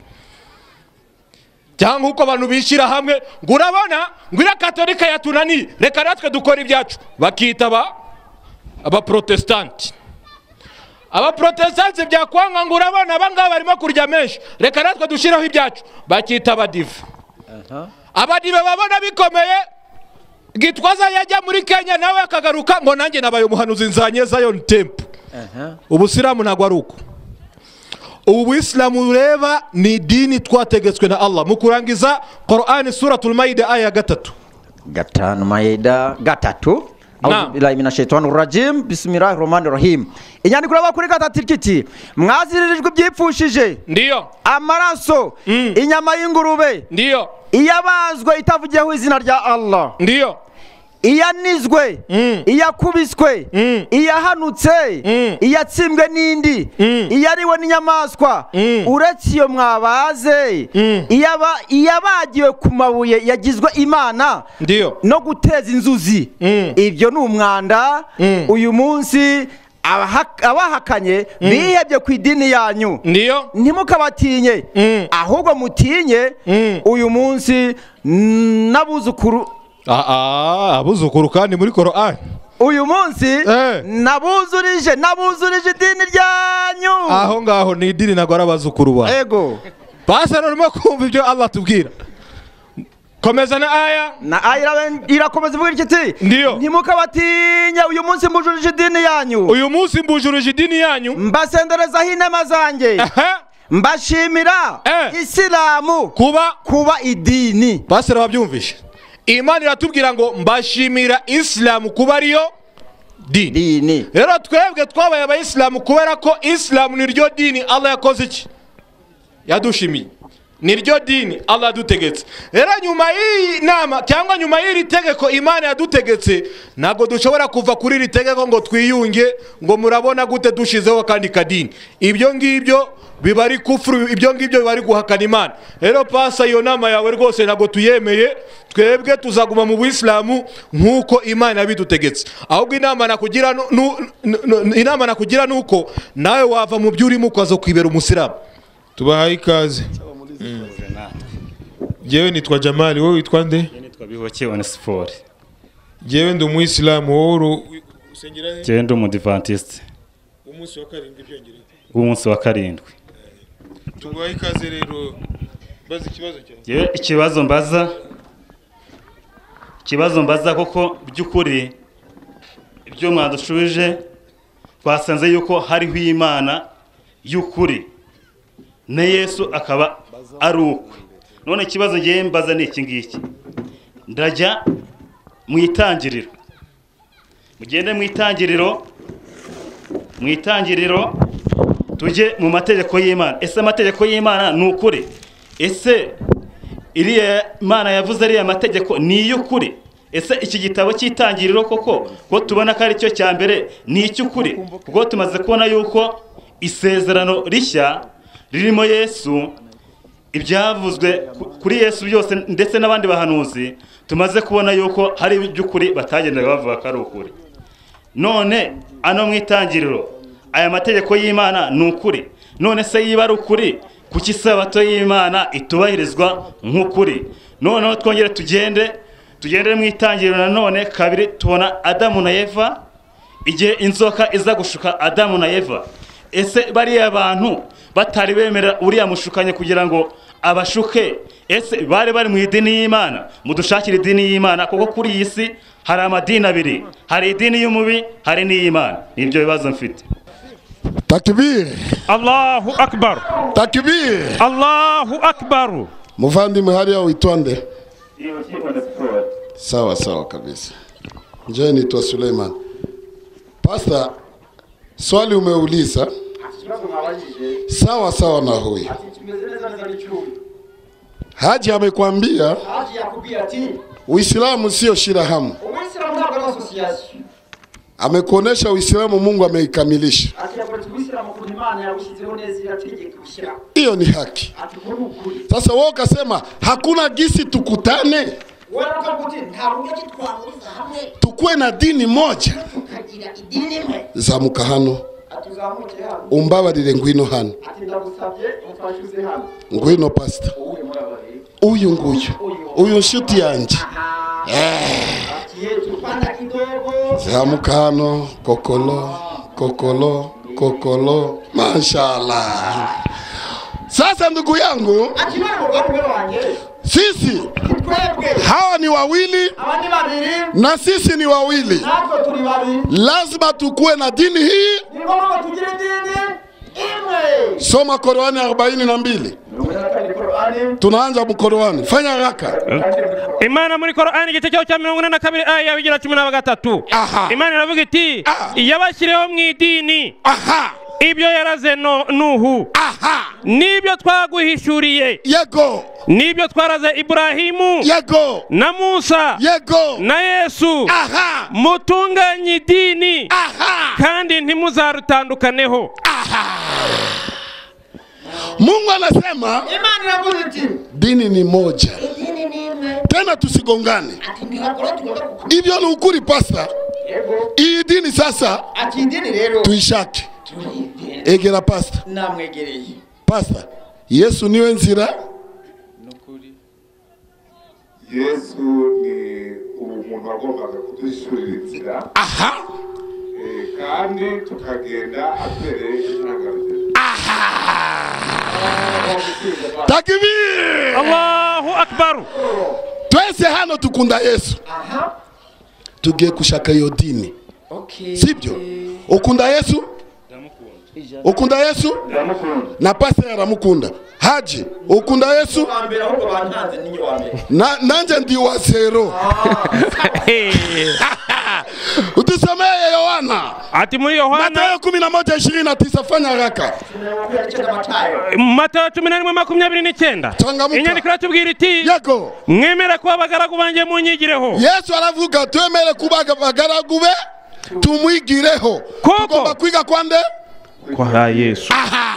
Speaker 1: Cyangwa uko abantu bishira hamwe ngo urabona ngo ira katolika yatunani reka natwe dukora ibyacu bakita ba aba protestanti. Aba protestanti byakwanga ngo urabona abangaba barimo kurya menshi reka natwe dushiraho ibyacu bakita abadive. Aha. Abadive babona bikomeye Gitwaza yajya muri Kenya nawe akagaruka ngo nanjye nabaye umuhanuzi nzanye Zion Temple. Aha. Ubusiramu ntago ari uko. Ubu Islamu ureba ni dini twategetswe na Allah. Mukurangiza Qur'an suratul Maida aya gatatu.
Speaker 2: Gatanu Maida gatatu. A'udhu billahi minash shaitanir rajim. Bismillahir rahmanir rahim. Inyandiko raba kuri gatatu kiti mwaziririjwe byipfushije.
Speaker 1: Ndiyo.
Speaker 2: Amaraso, mm. Inyama y'ingurube.
Speaker 1: Ndiyo.
Speaker 2: Iyabazwe itavugiyeho izina rya Allah.
Speaker 1: Ndiyo.
Speaker 2: Iyanizwe, mm. Iyakubiswe, mm. Iyahanutse, mm. Iyatsimbwe n'indi, mm. Iyariwe n'inyamaswa, mm. Uretse iyo mwabaze, mm. Iyaba iyabagiwe ku mabuye yagizwe Imana.
Speaker 1: Ndiyo.
Speaker 2: No guteza inzuzi, mm. Ibyo ni umwanda, mm. Uyu munsi abahakanye bihebye ku idini yanyu
Speaker 1: ndiyo
Speaker 2: ntimukabatinye ahubwo mutinye uyu munsi n'abuzukuru
Speaker 1: abuzukuru kandi muri Korani
Speaker 2: uyu munsi nabuzurije nabuzurije idini ryanyu
Speaker 1: aho ngaho ni idini nagwa arabazukuru ba
Speaker 2: yego
Speaker 1: basa norimo kumva ibyo Allah tubwira. Komeza na aya
Speaker 2: na aya irakomeza ivuga iki?
Speaker 1: Ndiyo
Speaker 2: ntimukabatinya uyu munsi mbujurije idini yanyu
Speaker 1: uyu munsi mbujurije idini yanyu
Speaker 2: mbasenderezaho inema zanjye mbashimira Isilamu
Speaker 1: kuba
Speaker 2: kuba idini.
Speaker 1: Basera babyumvishe Imana iratubwira ngo mbashimira Islamu kuba ariyo dini. Rero twebwe twabaye abayisilamu kubera ko Islamu niryo dini Allah yakoze iki yadushimiye niryo dini Allah yadutegetse. Rero nyuma y'iyi nama cyangwa nyuma y'iri tegeko Imana yadutegetse nago dushobora kuva kuri iri tegeko ngo twiyunge ngo murabona gute dushizeho kandi kadini. Ibyo ngibyo biba ari kufuru, ibyo ngibyo biba ari guhakana Imana. Rero pasa iyo nama yawe rwose nago tuyemeye, twebwe tuzaguma mu Buislamu nkuko Imana yabidutegetse. Ahubwo inama nakugira inama nakugira nuko nawe wava mu byuri mu kwazo kwibera umusilamu.
Speaker 7: Tubahaye ikaze. Jewe nitwa Jamali, wowe witwa nde?
Speaker 3: Nitwa Bihoke Onesphore.
Speaker 7: Jewe ndi umuislamu, wowe usengera he?
Speaker 3: Jewe ndi umudivantiste.
Speaker 7: Umunsi wa karindwi byongereye.
Speaker 3: Umunsi wa karindwi.
Speaker 7: Tubahaye ikaze rero. Baza ikibazo cyawe.
Speaker 3: Jewe ikibazo mbaza Ikibazo mbaza koko by'ukuri ibyo mwadushubije twasanze yuko hariho Imana y'ukuri na Yesu akaba ari ukwe. None ikibazo ngiye mbaza ni iki ngiki. Ndajya mu itangiriro. Mugende mu itangiriro. Mu itangiriro tujye mu mategeko y'Imana. Ese amategeko y'Imana ni ukuri? Ese iriya Imana yavuze ariya mategeko ni y'ukuri? Ese iki gitabo cy'itangiriro koko ko tubona ko ari cyo cya mbere ni icy'ukuri? Kuko tumaze kubona yuko isezerano rishya ririmo Yesu, ibyavuzwe kuri Yesu byose ndetse n'abandi bahanuzi tumaze kubona yuko hari iby'ukuri batagendaga bavuga ko ari ukuri. None ano mu itangiriro aya mategeko y'Imana ni ukuri? None se yiba ari ukuri kuki isabato y'Imana itubahirizwa nk'ukuri? Noneho twongere tugende tugende mu itangiriro nanone kabiri tubona Adamu na Eva, igihe inzoka iza gushuka Adamu na Eva. Ese bari abantu batari bemera uriya mushukanye kugira ngo abashuke, ese bari bari mu idini y'Imana? Mudushakira idini y'Imana kuko kuri iyi si hari amadini abiri, hari idini y'umubi hari n'iy'Imana. Nibyo bibazo mfite.
Speaker 4: Takbir.
Speaker 5: Allahu akbar.
Speaker 4: Takbir.
Speaker 5: Allahu akbar.
Speaker 4: Muvandimwe hariya uitwande? Sawa sawa kabisa. Njoo nitwa Suleiman. Pastor, swali umeuliza? Sawa sawa na huyu. Haji amekwambia
Speaker 2: Haji yakubwira ati
Speaker 4: Uislamu sio shirahamu.
Speaker 2: Uislamu ntabwo ari association.
Speaker 4: Amekuonesha Uislamu Mungu ameikamilisha. Hiyo ni haki. Sasa wewe ukasema hakuna gisi tukutane, tukue na dini moja za mukahano. Umbabarire ngwino hano. Ngwino pastor. Uyu nguyu. Uyu nshuti yanje. Eh. Za mukahano, kokolo, kokolo, kokolo. Mashallah. Sasa ndugu yangu, sisi hawa ni wawili na sisi ni wawili. Lazima tukue na dini hii. Soma Qur'ani arobaini na mbili. Tunaanza mu Qur'ani. Fanya haraka.
Speaker 5: Imana muri Qur'ani igitabo cya mirongo ine na kabiri aya bigira cumi na gatatu. Imana iravuga iti yabashyireho mu idini.
Speaker 4: Aha.
Speaker 5: Ibyo yaraze no Nuhu.
Speaker 4: Aha.
Speaker 5: Nibyo twaguhishuriye.
Speaker 4: Yego.
Speaker 5: Nibyo twaraze Ibrahimu.
Speaker 4: Yego.
Speaker 5: Na Musa.
Speaker 4: Yego.
Speaker 5: Na Yesu.
Speaker 4: Aha.
Speaker 5: Mutunganye idini.
Speaker 4: Aha.
Speaker 5: Kandi ntimuzarutandukaneho.
Speaker 4: Aha. Mungu anasema dini ni moja. Tena tusigongane. Hivyo ni ukuri pasta. iyi dini sasa
Speaker 2: ati idini rero
Speaker 4: tuyishake.
Speaker 2: turigende
Speaker 4: Egera pastor.
Speaker 2: namwegereye
Speaker 4: Pastor, Yesu niwe nzira.
Speaker 2: nukuri
Speaker 9: Yesu ni umuntu agombaga kudushurira inzira.
Speaker 4: Aha.
Speaker 9: Eh, kandi tukagenda atwereye intangarugero.
Speaker 4: Takbir!
Speaker 5: Allahu akbar.
Speaker 4: Twese hano tukunda Yesu.
Speaker 2: aha
Speaker 4: Tugiye kushaka iyo dini.
Speaker 2: okay
Speaker 4: Sibyo? Ukunda Yesu? Ukunda Yesu? Na pastor aramukunda. Haji, ukunda Yesu?
Speaker 2: ambera ahubwo bantanze ninyo wambere
Speaker 4: Na nanje ndi wa zero. Utusomeye Yohana.
Speaker 5: Ati muri Yohana
Speaker 4: Mathayo kumi na moja ishirini na tisa, fanya haraka.
Speaker 5: Matayo cumi na rimwe makumyabiri n'icyenda.
Speaker 4: Changamuka.
Speaker 5: Inyandiko iratubwira iti
Speaker 4: Yego.
Speaker 5: mwemera kuba abagaragu banjye munyigireho.
Speaker 4: Yesu aravuga twemere kuba abagaragu be tumwigireho.
Speaker 5: Koko.
Speaker 4: Tugomba kwiga kwande?
Speaker 5: Kwa Yesu.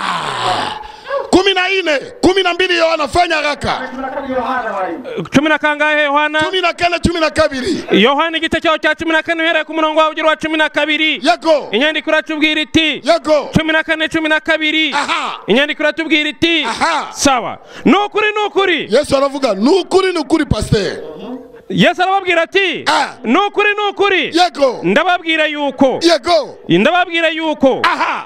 Speaker 4: Kumi na ine, kumi na mbili Yohana, fanya haraka.
Speaker 5: cumi na kangahe Yohana?
Speaker 4: Kumi na kane, kumi na kabiri.
Speaker 5: Yohana igice cyaho cya cumi na kane uhereye ku murongo wawe wa cumi na kabiri.
Speaker 4: Yego.
Speaker 5: Inyandiko iratubwira iti
Speaker 4: Yego.
Speaker 5: cumi na kane cumi na kabiri.
Speaker 4: Aha.
Speaker 5: Inyandiko iratubwira iti
Speaker 4: Aha.
Speaker 5: sawa nukuri nukuri.
Speaker 4: Yesu aravuga nukuri nukuri pastor.
Speaker 5: Yesu arababwira ati
Speaker 4: Ah.
Speaker 5: nukuri nukuri.
Speaker 4: Yego.
Speaker 5: Ndababwira yuko
Speaker 4: Yego.
Speaker 5: ndababwira yuko
Speaker 4: Aha.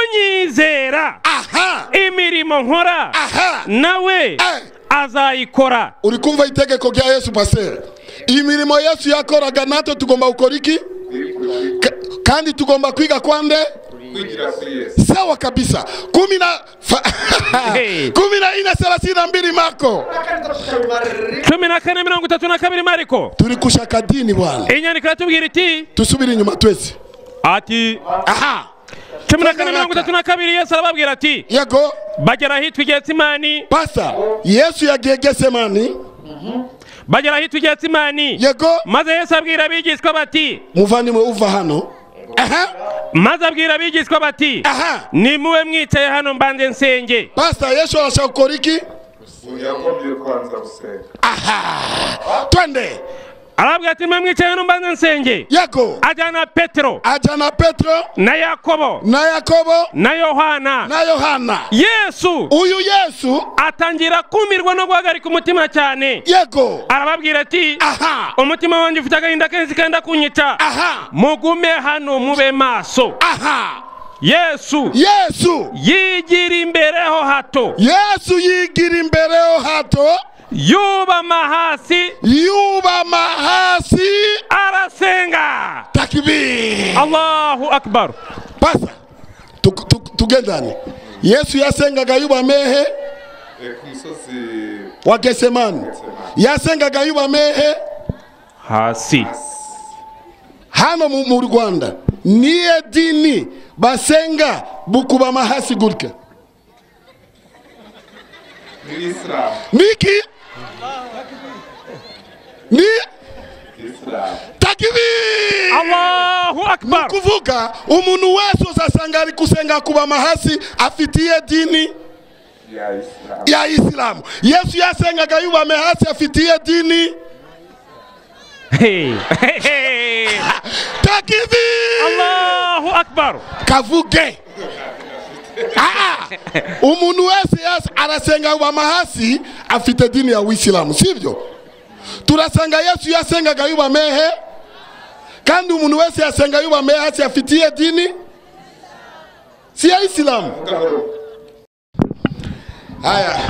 Speaker 5: unyizera
Speaker 4: Aha.
Speaker 5: imirimo nkora
Speaker 4: Aha.
Speaker 5: nawe
Speaker 4: Eh.
Speaker 5: azayikora.
Speaker 4: Uri kumva itegeko rya Yesu pastor? Imirimo Yesu yakoraga natwe tugomba gukora iki? Ka- kandi tugomba kwiga kwande?
Speaker 9: Kwigira kuri Yesu.
Speaker 4: Sawa kabisa. Kumi na fa-
Speaker 5: Hey.
Speaker 4: kumi na ine thelathini na mbili Marko.
Speaker 5: cumi na kane mirongo itatu na kabiri Mariko.
Speaker 4: Turi kushaka dini bwana.
Speaker 5: Inyandiko iratubwira iti
Speaker 4: Tusubiri inyuma twese.
Speaker 5: ati
Speaker 4: Aha.
Speaker 5: cumi na kane mirongo itatu na kabiri Yesu arababwira ati
Speaker 4: Yego.
Speaker 5: bagera ahitwa Getsimani.
Speaker 4: Pasa. Yesu yagiye Getsemani.
Speaker 5: bagera ahitwa Getsimani.
Speaker 4: Yego.
Speaker 5: maze Yesu abwira abigishwa bati
Speaker 4: Muvandimwe uva hano. Aha.
Speaker 5: maze abwira abigishwa bati
Speaker 4: Aha.
Speaker 5: nimuwe mwicaye hano mbanze nsenge.
Speaker 4: Pasta Yesu arashaka gukora iki?
Speaker 9: Yagombye kwanza gusenga.
Speaker 4: Aha. Twende.
Speaker 5: arabwira ati mwe mwicaye hano mbanze nsenge.
Speaker 4: Yego.
Speaker 5: ajyana Petero
Speaker 4: Aja na Petro
Speaker 5: na Yakobo
Speaker 4: na Yakobo
Speaker 5: na Yohana.
Speaker 4: na Yohana.
Speaker 5: Yesu
Speaker 4: Uyu Yesu.
Speaker 5: atangira kumirwa no guhagarika umutima cyane.
Speaker 4: Yego.
Speaker 5: arababwira ati
Speaker 4: Aha.
Speaker 5: umutima wanjye ufite agahinda kenshi kenda kunyica.
Speaker 4: Aha.
Speaker 5: mugume hano mube maso.
Speaker 4: Aha.
Speaker 5: Yesu
Speaker 4: Yesu.
Speaker 5: yigira imbereho hato
Speaker 4: Yesu yigira imbereho hato.
Speaker 5: yubama hasi
Speaker 4: Yubama hasi.
Speaker 5: arasenga.
Speaker 4: Takbir.
Speaker 5: Allahu akbar.
Speaker 4: Pasa. Tuk- tuk- Tugendane. Yesu yasengaga yubamehe
Speaker 9: Eh, ku musozi
Speaker 4: wa Getsemani. Yasengaga yubamehe
Speaker 5: hasi.
Speaker 4: hano mu mu Rwanda. Niye dini basenga bukubama hasi gutya.
Speaker 9: ni Islam.
Speaker 4: Niki? Ni
Speaker 9: Islam.
Speaker 4: takbir.
Speaker 5: Allahu akbar.
Speaker 4: Kuvuga umuntu wese uzasanga ari kusenga kubama hasi afitiye dini
Speaker 9: Ya Islam.
Speaker 4: ya Islamu. Yesu yasengaga yubame hasi afitiye dini
Speaker 5: Hey. Hey, hey.
Speaker 4: takbir.
Speaker 5: Allahu akbar.
Speaker 4: Kavuge. Ah, umuntu wese yas arasenga yubama hasi afite dini ya Uislamu, sivyo? Turasanga Yesu yasengaga yubamehe kandi umuntu wese yasenga yubamehe hasi afitiye dini si ya Islamu. Haya.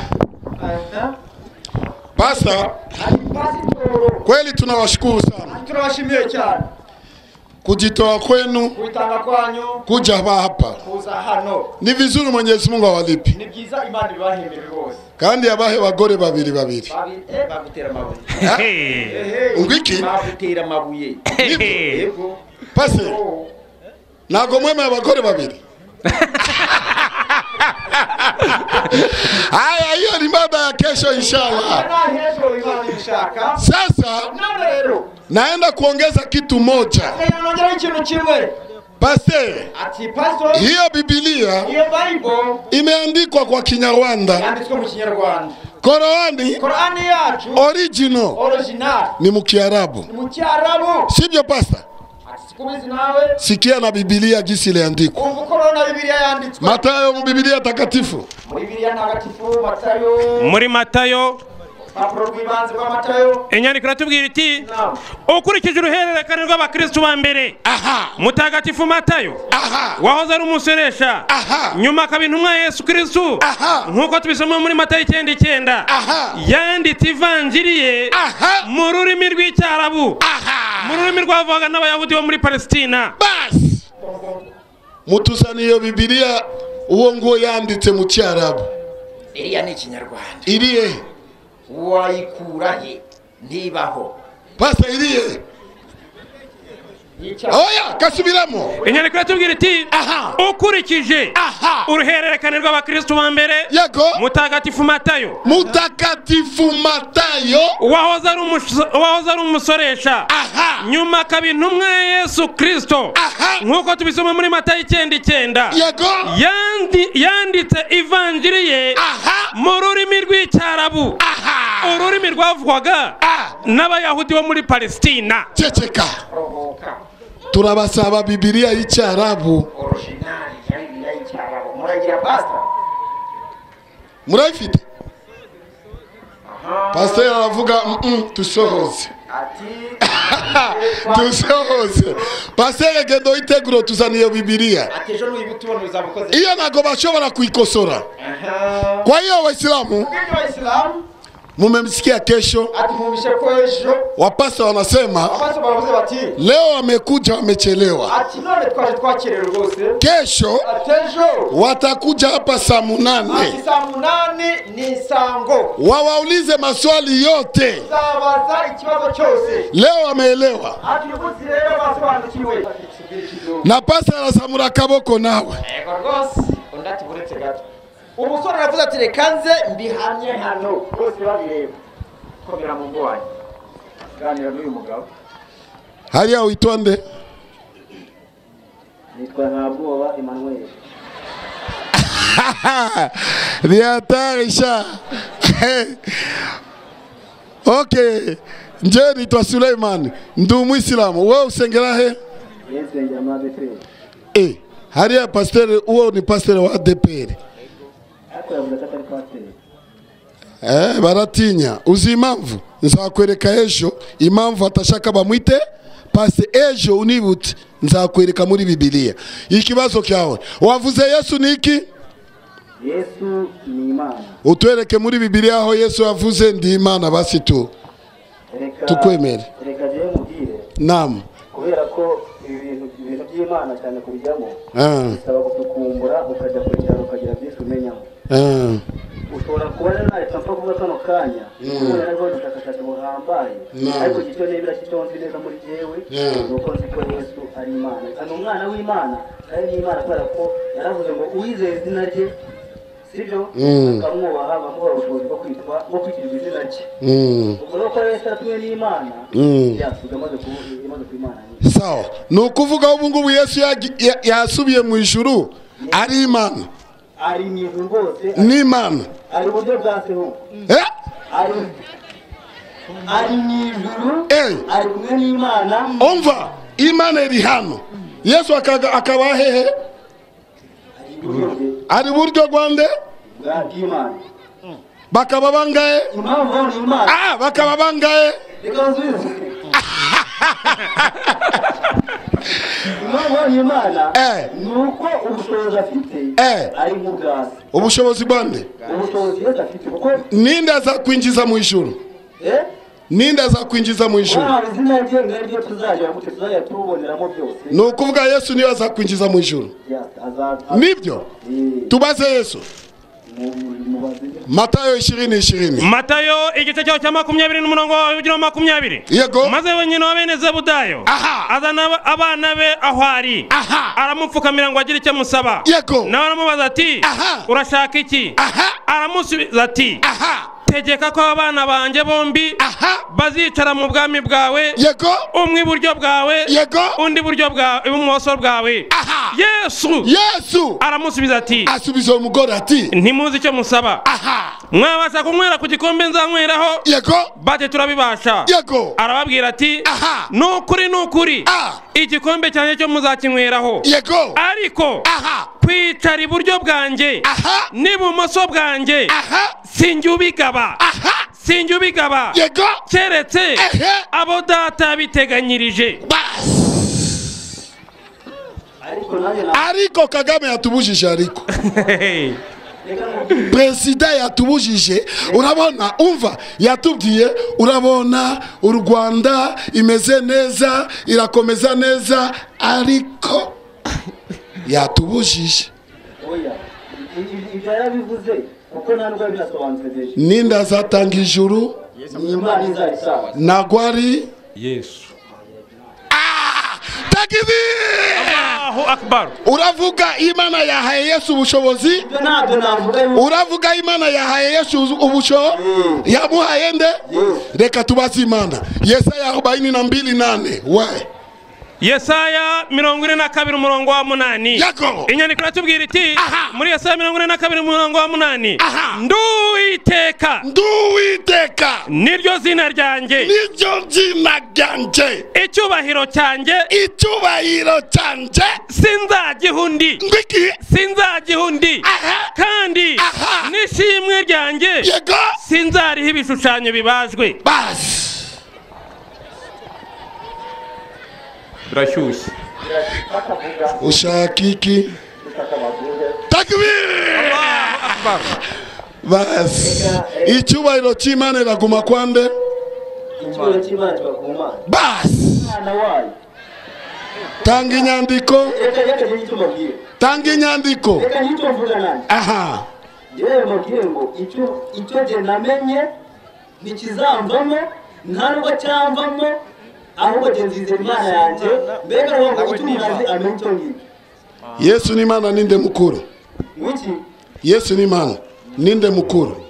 Speaker 4: Pastor, kweli tunawashukuru sana
Speaker 2: turabashimiye cyane
Speaker 4: kujitoa kwenu
Speaker 2: kubitanga kwanyu
Speaker 4: kuja hapa.
Speaker 2: kuza hano.
Speaker 4: Ni vizuri Mwenyezi Mungu awalipi.
Speaker 2: Ni byiza Imana ibahembere rwose.
Speaker 4: Kandi yabahe bagore babiri babiri.
Speaker 2: Babi- eh, bagutera amabuye.
Speaker 5: Hey.
Speaker 4: Ngwiki?
Speaker 2: Bagutera amabuye.
Speaker 5: Hey.
Speaker 2: Yego.
Speaker 4: Pase. Nago mwema abagore babiri. Haya, hiyo ni mada ya kesho inshallah.
Speaker 2: Na hesho Imana ishaka.
Speaker 4: Sasa
Speaker 2: None rero.
Speaker 4: naenda kuongeza kitu moja.
Speaker 2: Nongera ikintu kimwe.
Speaker 4: Pase,
Speaker 2: Ati pastor,
Speaker 4: hiyo Biblia
Speaker 2: iyo Bible
Speaker 4: imeandikwa kwa Kinyarwanda.
Speaker 2: yanditswe mu Kinyarwanda.
Speaker 4: Korani
Speaker 2: Qur'ani yacu
Speaker 4: original
Speaker 2: original
Speaker 4: ni mu Kiarabu.
Speaker 2: mu Cyarabu.
Speaker 4: Sivyo pasta?
Speaker 2: Sikubizi nawe.
Speaker 4: Sikia na Biblia gisi iliandikwa.
Speaker 2: Umva uko na Biblia yanditswe.
Speaker 4: Matayo mu Biblia takatifu.
Speaker 2: Muri Biblia ntagatifu Matayo.
Speaker 5: muri Matayo
Speaker 2: Papuro rw'ibanze rwa Matayo.
Speaker 5: inyandiko iratubwira iti ukurikije uruhererekane rw'abakristo ba mbere mutagatifu Matayo wahoze ari umusoresha nyuma akaba intumwa ya Yesu Kristo nk'uko tubisoma muri Matayo icyenda icyenda yanditse ivanjiriye mu rurimi rw'icyarabu mu rurimi rwavugaga n'abayahudi bo muri Palestina.
Speaker 4: Basi mutuzaniye Biblia uwo ngo yanditse mu cyarabu.
Speaker 2: Iriya ni Ikinyarwanda.
Speaker 4: Iriye
Speaker 2: wayikura he ntibaho.
Speaker 4: Pasa iriye. Oya kasubiramo.
Speaker 5: Inyandiko iratubwira iti ukurikije uruhererekane rw'abakristo ba mbere mutagatifu Matayo
Speaker 4: mutagatifu Matayo
Speaker 5: wahoze ari wahoze ari umusoresha nyuma akaba intumwa ya Yesu Kristo nk'uko tubisoma muri Matayo icyenda icyenda yanditse ivanjiriye mu rurimi rw'icyarabu ururimi rwavugwaga n'abayahudi bo muri Palestina.
Speaker 4: Ceceka turabasaba Biblia y'icyarabu
Speaker 2: original Biblia y'icyarabu muragira pastor
Speaker 4: murayifite. Pastor aravuga mm tusohoze tusohoze. Pastor gendo iteguro tuzaniye Biblia
Speaker 2: atejo n'ibitubona bizabukoze
Speaker 4: iyo nago bashobora kuikosora. Kwa hiyo Waislamu mumemsikia kesho
Speaker 2: atimumishe kesho
Speaker 4: wapasa wanasema
Speaker 2: wapasa baravuze bati
Speaker 4: leo wamekuja wamechelewa
Speaker 2: ati none twaje twakerewe rwose
Speaker 4: kesho
Speaker 2: atejo
Speaker 4: watakuja hapa saa munane
Speaker 2: saa munane ni sango
Speaker 4: wawaulize maswali yote
Speaker 2: zabaza ikibazo cyose
Speaker 4: leo wameelewa
Speaker 2: ati ubuzi rero basobanukiwe
Speaker 4: na pasa arasamura akaboko nawe
Speaker 2: ego rwose undati buretse gato umusore aravuze ati reka nze mbihamye hano bose babireba komera mu ngwanyi ganira n'uyu mugabo
Speaker 4: hariya witonde
Speaker 2: nitwa Ntabwoba Emmanuel
Speaker 4: Riatarisha. Okay, nje nitwa Suleiman ndi umwisilamu. Wewe usengera he?
Speaker 2: Yesengera mu A D P R.
Speaker 4: Eh, hariya pastor uwo ni pastor wa A D P R. Eh, baratinya. Uzi impamvu? Nzakwereka ejo impamvu atashaka bamwite pase ejo unibutse nzakwereka muri Biblia. Ikibazo cyawe wavuze Yesu niki?
Speaker 2: Yesu ni Imana.
Speaker 4: Utwereke muri Biblia aho Yesu yavuze ndi Imana basi tu. Tukwemere.
Speaker 2: Reka je mugire.
Speaker 4: Naam.
Speaker 2: Kubera ko ibintu ibintu by'Imana cyane kubijyamo.
Speaker 4: Ah.
Speaker 2: Bisaba gutukumbura ukajya kugira ukagira byinshi umenyamo.
Speaker 4: Ah.
Speaker 2: Ushobora kubona nawe tapfa kuba kano kanya kubera ariko ubushakashatsi buhambaye ariko gicyo nebira kitonzi neza muri jewe nuko nzi ko Yesu ari Imana kandi umwana w'Imana ari Imana kubera ko yaravuze ngo uwizeye izina rye sibyo kamwubaha bamuha ubushobozi bwo kwitwa bwo kwitirirwa izina rye ubwo ko Yesu atumwe n'Imana yasubiye amaze kuvuga imaze ku Imana.
Speaker 4: Sawa, nukuvuga ubu ngubu Yesu yasubiye mu ijuru ari Imana.
Speaker 2: Ari mwivu rwose
Speaker 4: ni Imana.
Speaker 2: Ari buryo bwaseho.
Speaker 4: Eh?
Speaker 2: Ari ari mwijuru.
Speaker 4: Eh.
Speaker 2: Ari kumwe n'Imana.
Speaker 4: Umva, Imana iri hano. Yesu akaga akaba hehe? Ari buryo gwande?
Speaker 2: Bw'Imana.
Speaker 4: Bakaba bangaye?
Speaker 2: Impamvu ni Imana.
Speaker 4: Ah, bakaba bangaye?
Speaker 2: Impamvu ni Imana.
Speaker 4: Eh.
Speaker 2: Nuko ubushobozi afite.
Speaker 4: Eh.
Speaker 2: Ari nk'ubwasi.
Speaker 4: Ubushobozi bwande?
Speaker 2: Ubushobozi Yesu afite kuko
Speaker 4: ninde azakwinjiza mu ijuru?
Speaker 2: Eh?
Speaker 4: Ninde azakwinjiza mu ijuru?
Speaker 2: Ah, izina rye niryo tuzajya gute tuzajya tuboneramo byose.
Speaker 4: Nukuvuga Yesu niwe azakwinjiza mu ijuru.
Speaker 2: Yes, azaza.
Speaker 4: Nibyo? Tubaze Yesu. Matayo ishirini ishirini.
Speaker 5: Matayo igice cyaho cya makumyabiri n'umurongo w'ibigiro makumyabiri.
Speaker 4: Yego.
Speaker 5: Maze wenyine wa bene Zebudayo azana abana be aho ari aramupfukamira ngo agire icyo amusaba.
Speaker 4: Yego.
Speaker 5: Nawe aramubaza ati urashaka iki? Aramusubiza ati tegeka ko abana banjye bombi bazicara mu bwami bwawe.
Speaker 4: Yego.
Speaker 5: Umwe iburyo bwawe.
Speaker 4: Yego.
Speaker 5: Undi buryo bwawe ibumoso bwawe. yesu
Speaker 4: yesu
Speaker 5: aramusubiza ati
Speaker 4: asubiza umugore ati
Speaker 5: ntimuzi icyo musaba mwabasha kunywera ku gikombe nzanyweraho
Speaker 4: yego
Speaker 5: bate turabibasha
Speaker 4: yego
Speaker 5: arababwira ati nukuri nukuri igikombe cyanjye cyo muzakinyweraho
Speaker 4: yego
Speaker 5: ariko kwicara iburyo bwanjye n'ibumoso bwanjye sinjye ubigaba sinjye ubigaba keretse abo data biteganyirije.
Speaker 4: Ariko Kagame yatubujije ariko Presida yatubujije urabona umva yatubwiye urabona u Rwanda imeze neza irakomeza neza ariko yatubujije
Speaker 10: ibyo yarabivuze kuko ntabwo binasobanutse.
Speaker 4: Ninda zatanga ijuru nagwari
Speaker 5: Yesu.
Speaker 4: Allahu Akbar. Uravuga Imana yahaye Yesu ubushobozi? Uravuga Imana yahaye Yesu ubusho? Yamuhaye nde? Reka tubaze Imana. Yesaya arobaini na mbili nane. Why?
Speaker 5: Yesaya mirongo ine na kabiri umurongo wa munani. Inyandiko iratubwira iti muri Yesaya mirongo ine na kabiri umurongo wa munani, nduwiteka
Speaker 4: nduwiteka
Speaker 5: niryo zina ryanjye
Speaker 4: niryo zina ryanjye
Speaker 5: icyubahiro cyanjye
Speaker 4: icyubahiro cyanjye
Speaker 5: sinzagihundi
Speaker 4: ngiki
Speaker 5: sinzagihundi kandi nishimwe ryanjye sinzariho ibishushanyo bibajwe.
Speaker 4: Bas
Speaker 5: Rashyushye
Speaker 4: ushaka iki? Takbir!
Speaker 5: Allahu Akbar.
Speaker 4: Bas icyubahiro cy'Imana iraguma kwande?
Speaker 10: Icyubahiro cy'Imana kiguma.
Speaker 4: Bas tanga inyandiko tanga inyandiko aha
Speaker 10: yewe mubwire ngo icyo icyo je namenye nikizamvamo ntabwo cyamvamo ahubwo genzize Imana yanjye mbega ngo itumunazi amenyo ngi.
Speaker 4: Yesu ni Imana ninde mukuru?
Speaker 10: Wiki
Speaker 4: Yesu ni Imana ninde mukuru?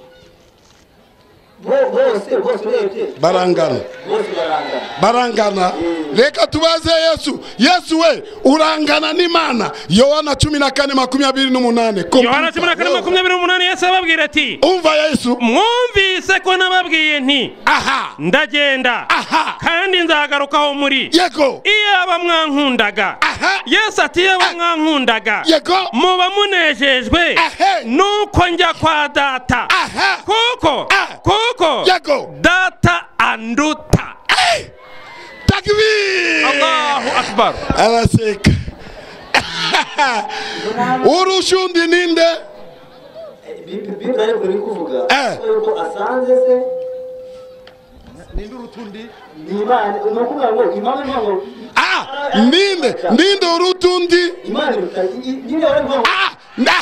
Speaker 10: Bose bose bose
Speaker 4: barangana
Speaker 10: bose barangana
Speaker 4: barangana. Reka tubaze Yesu. Yesu we urangana n'Imana. Yohana cumi na kane makumyabiri n'umunani.
Speaker 5: Yohana cumi na kane makumyabiri n'umunani Yesu ababwira ati
Speaker 4: umva Yesu
Speaker 5: mwumvise ko nababwiye nti
Speaker 4: aha
Speaker 5: ndagenda
Speaker 4: aha
Speaker 5: kandi nzagarukaho muri
Speaker 4: yego
Speaker 5: iyaba mwankundaga Yesu ati iyaba mwankundaga
Speaker 4: yego
Speaker 5: muba munejejwe nuko njya kwa data kuko kuko
Speaker 4: yego
Speaker 5: data anduta.
Speaker 4: Takbir!
Speaker 5: Allahu Akbar.
Speaker 4: Araseka. Urushundi ninde?
Speaker 10: Biblia yo kuvuga ko asanze se ninde urutundi Imana unakuvuga ngo Imana ngo
Speaker 4: ah ninde ninde urutundi
Speaker 10: Imana ninde ngo
Speaker 4: ah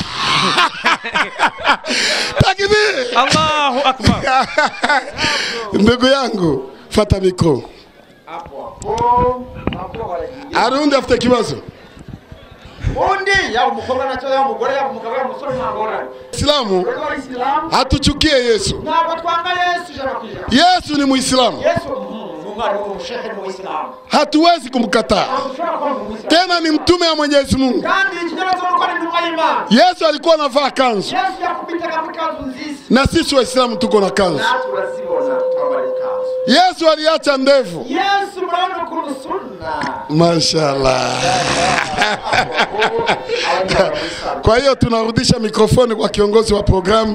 Speaker 4: Takbir!
Speaker 5: Allahu Akbar.
Speaker 4: Ndugu yangu fata mikro. Arundi afite kibazo.
Speaker 2: Undi ya umukobwa nacyo ya umugore ya umugabo ya umusore n'abora.
Speaker 4: Islamu hatuchukie Yesu.
Speaker 2: Ntabwo twanga Yesu jana kwijana.
Speaker 4: Yesu ni Muislamu.
Speaker 2: Yesu mungari umushehe ni Muislamu.
Speaker 4: Hatuwezi kumkataa. Tena ni mtume wa Mwenyezi Mungu.
Speaker 2: Kandi ikinyarazo uko ni ntumwa y'Imana.
Speaker 4: Yesu alikuwa anavaa kanzu.
Speaker 2: Yesu yakupita katika kanzu nziza.
Speaker 4: Na sisi Waislamu tuko na kanzu.
Speaker 2: Na tunasibona twambara kanzu.
Speaker 4: Yesu aliacha ndevu.
Speaker 2: Yesu mnaona kuna sunna.
Speaker 4: Mashallah. Kwa hiyo tunarudisha mikrofoni kwa kiongozi wa programu.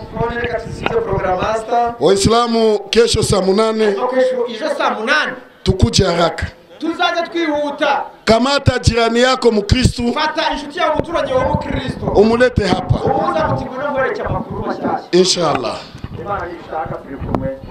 Speaker 4: Waislamu kesho saa munane.
Speaker 2: Kesho saa munane.
Speaker 4: Tukuje haraka.
Speaker 2: Tuzaje twihuta.
Speaker 4: Kamata jirani yako Mkristo.
Speaker 2: Fata inshuti ya muturage wa Mkristo.
Speaker 4: Umulete hapa.
Speaker 2: Uza kutigura ngore cha makuru mashyashya.
Speaker 4: Inshallah.
Speaker 2: Imana ishaka turi kumwe.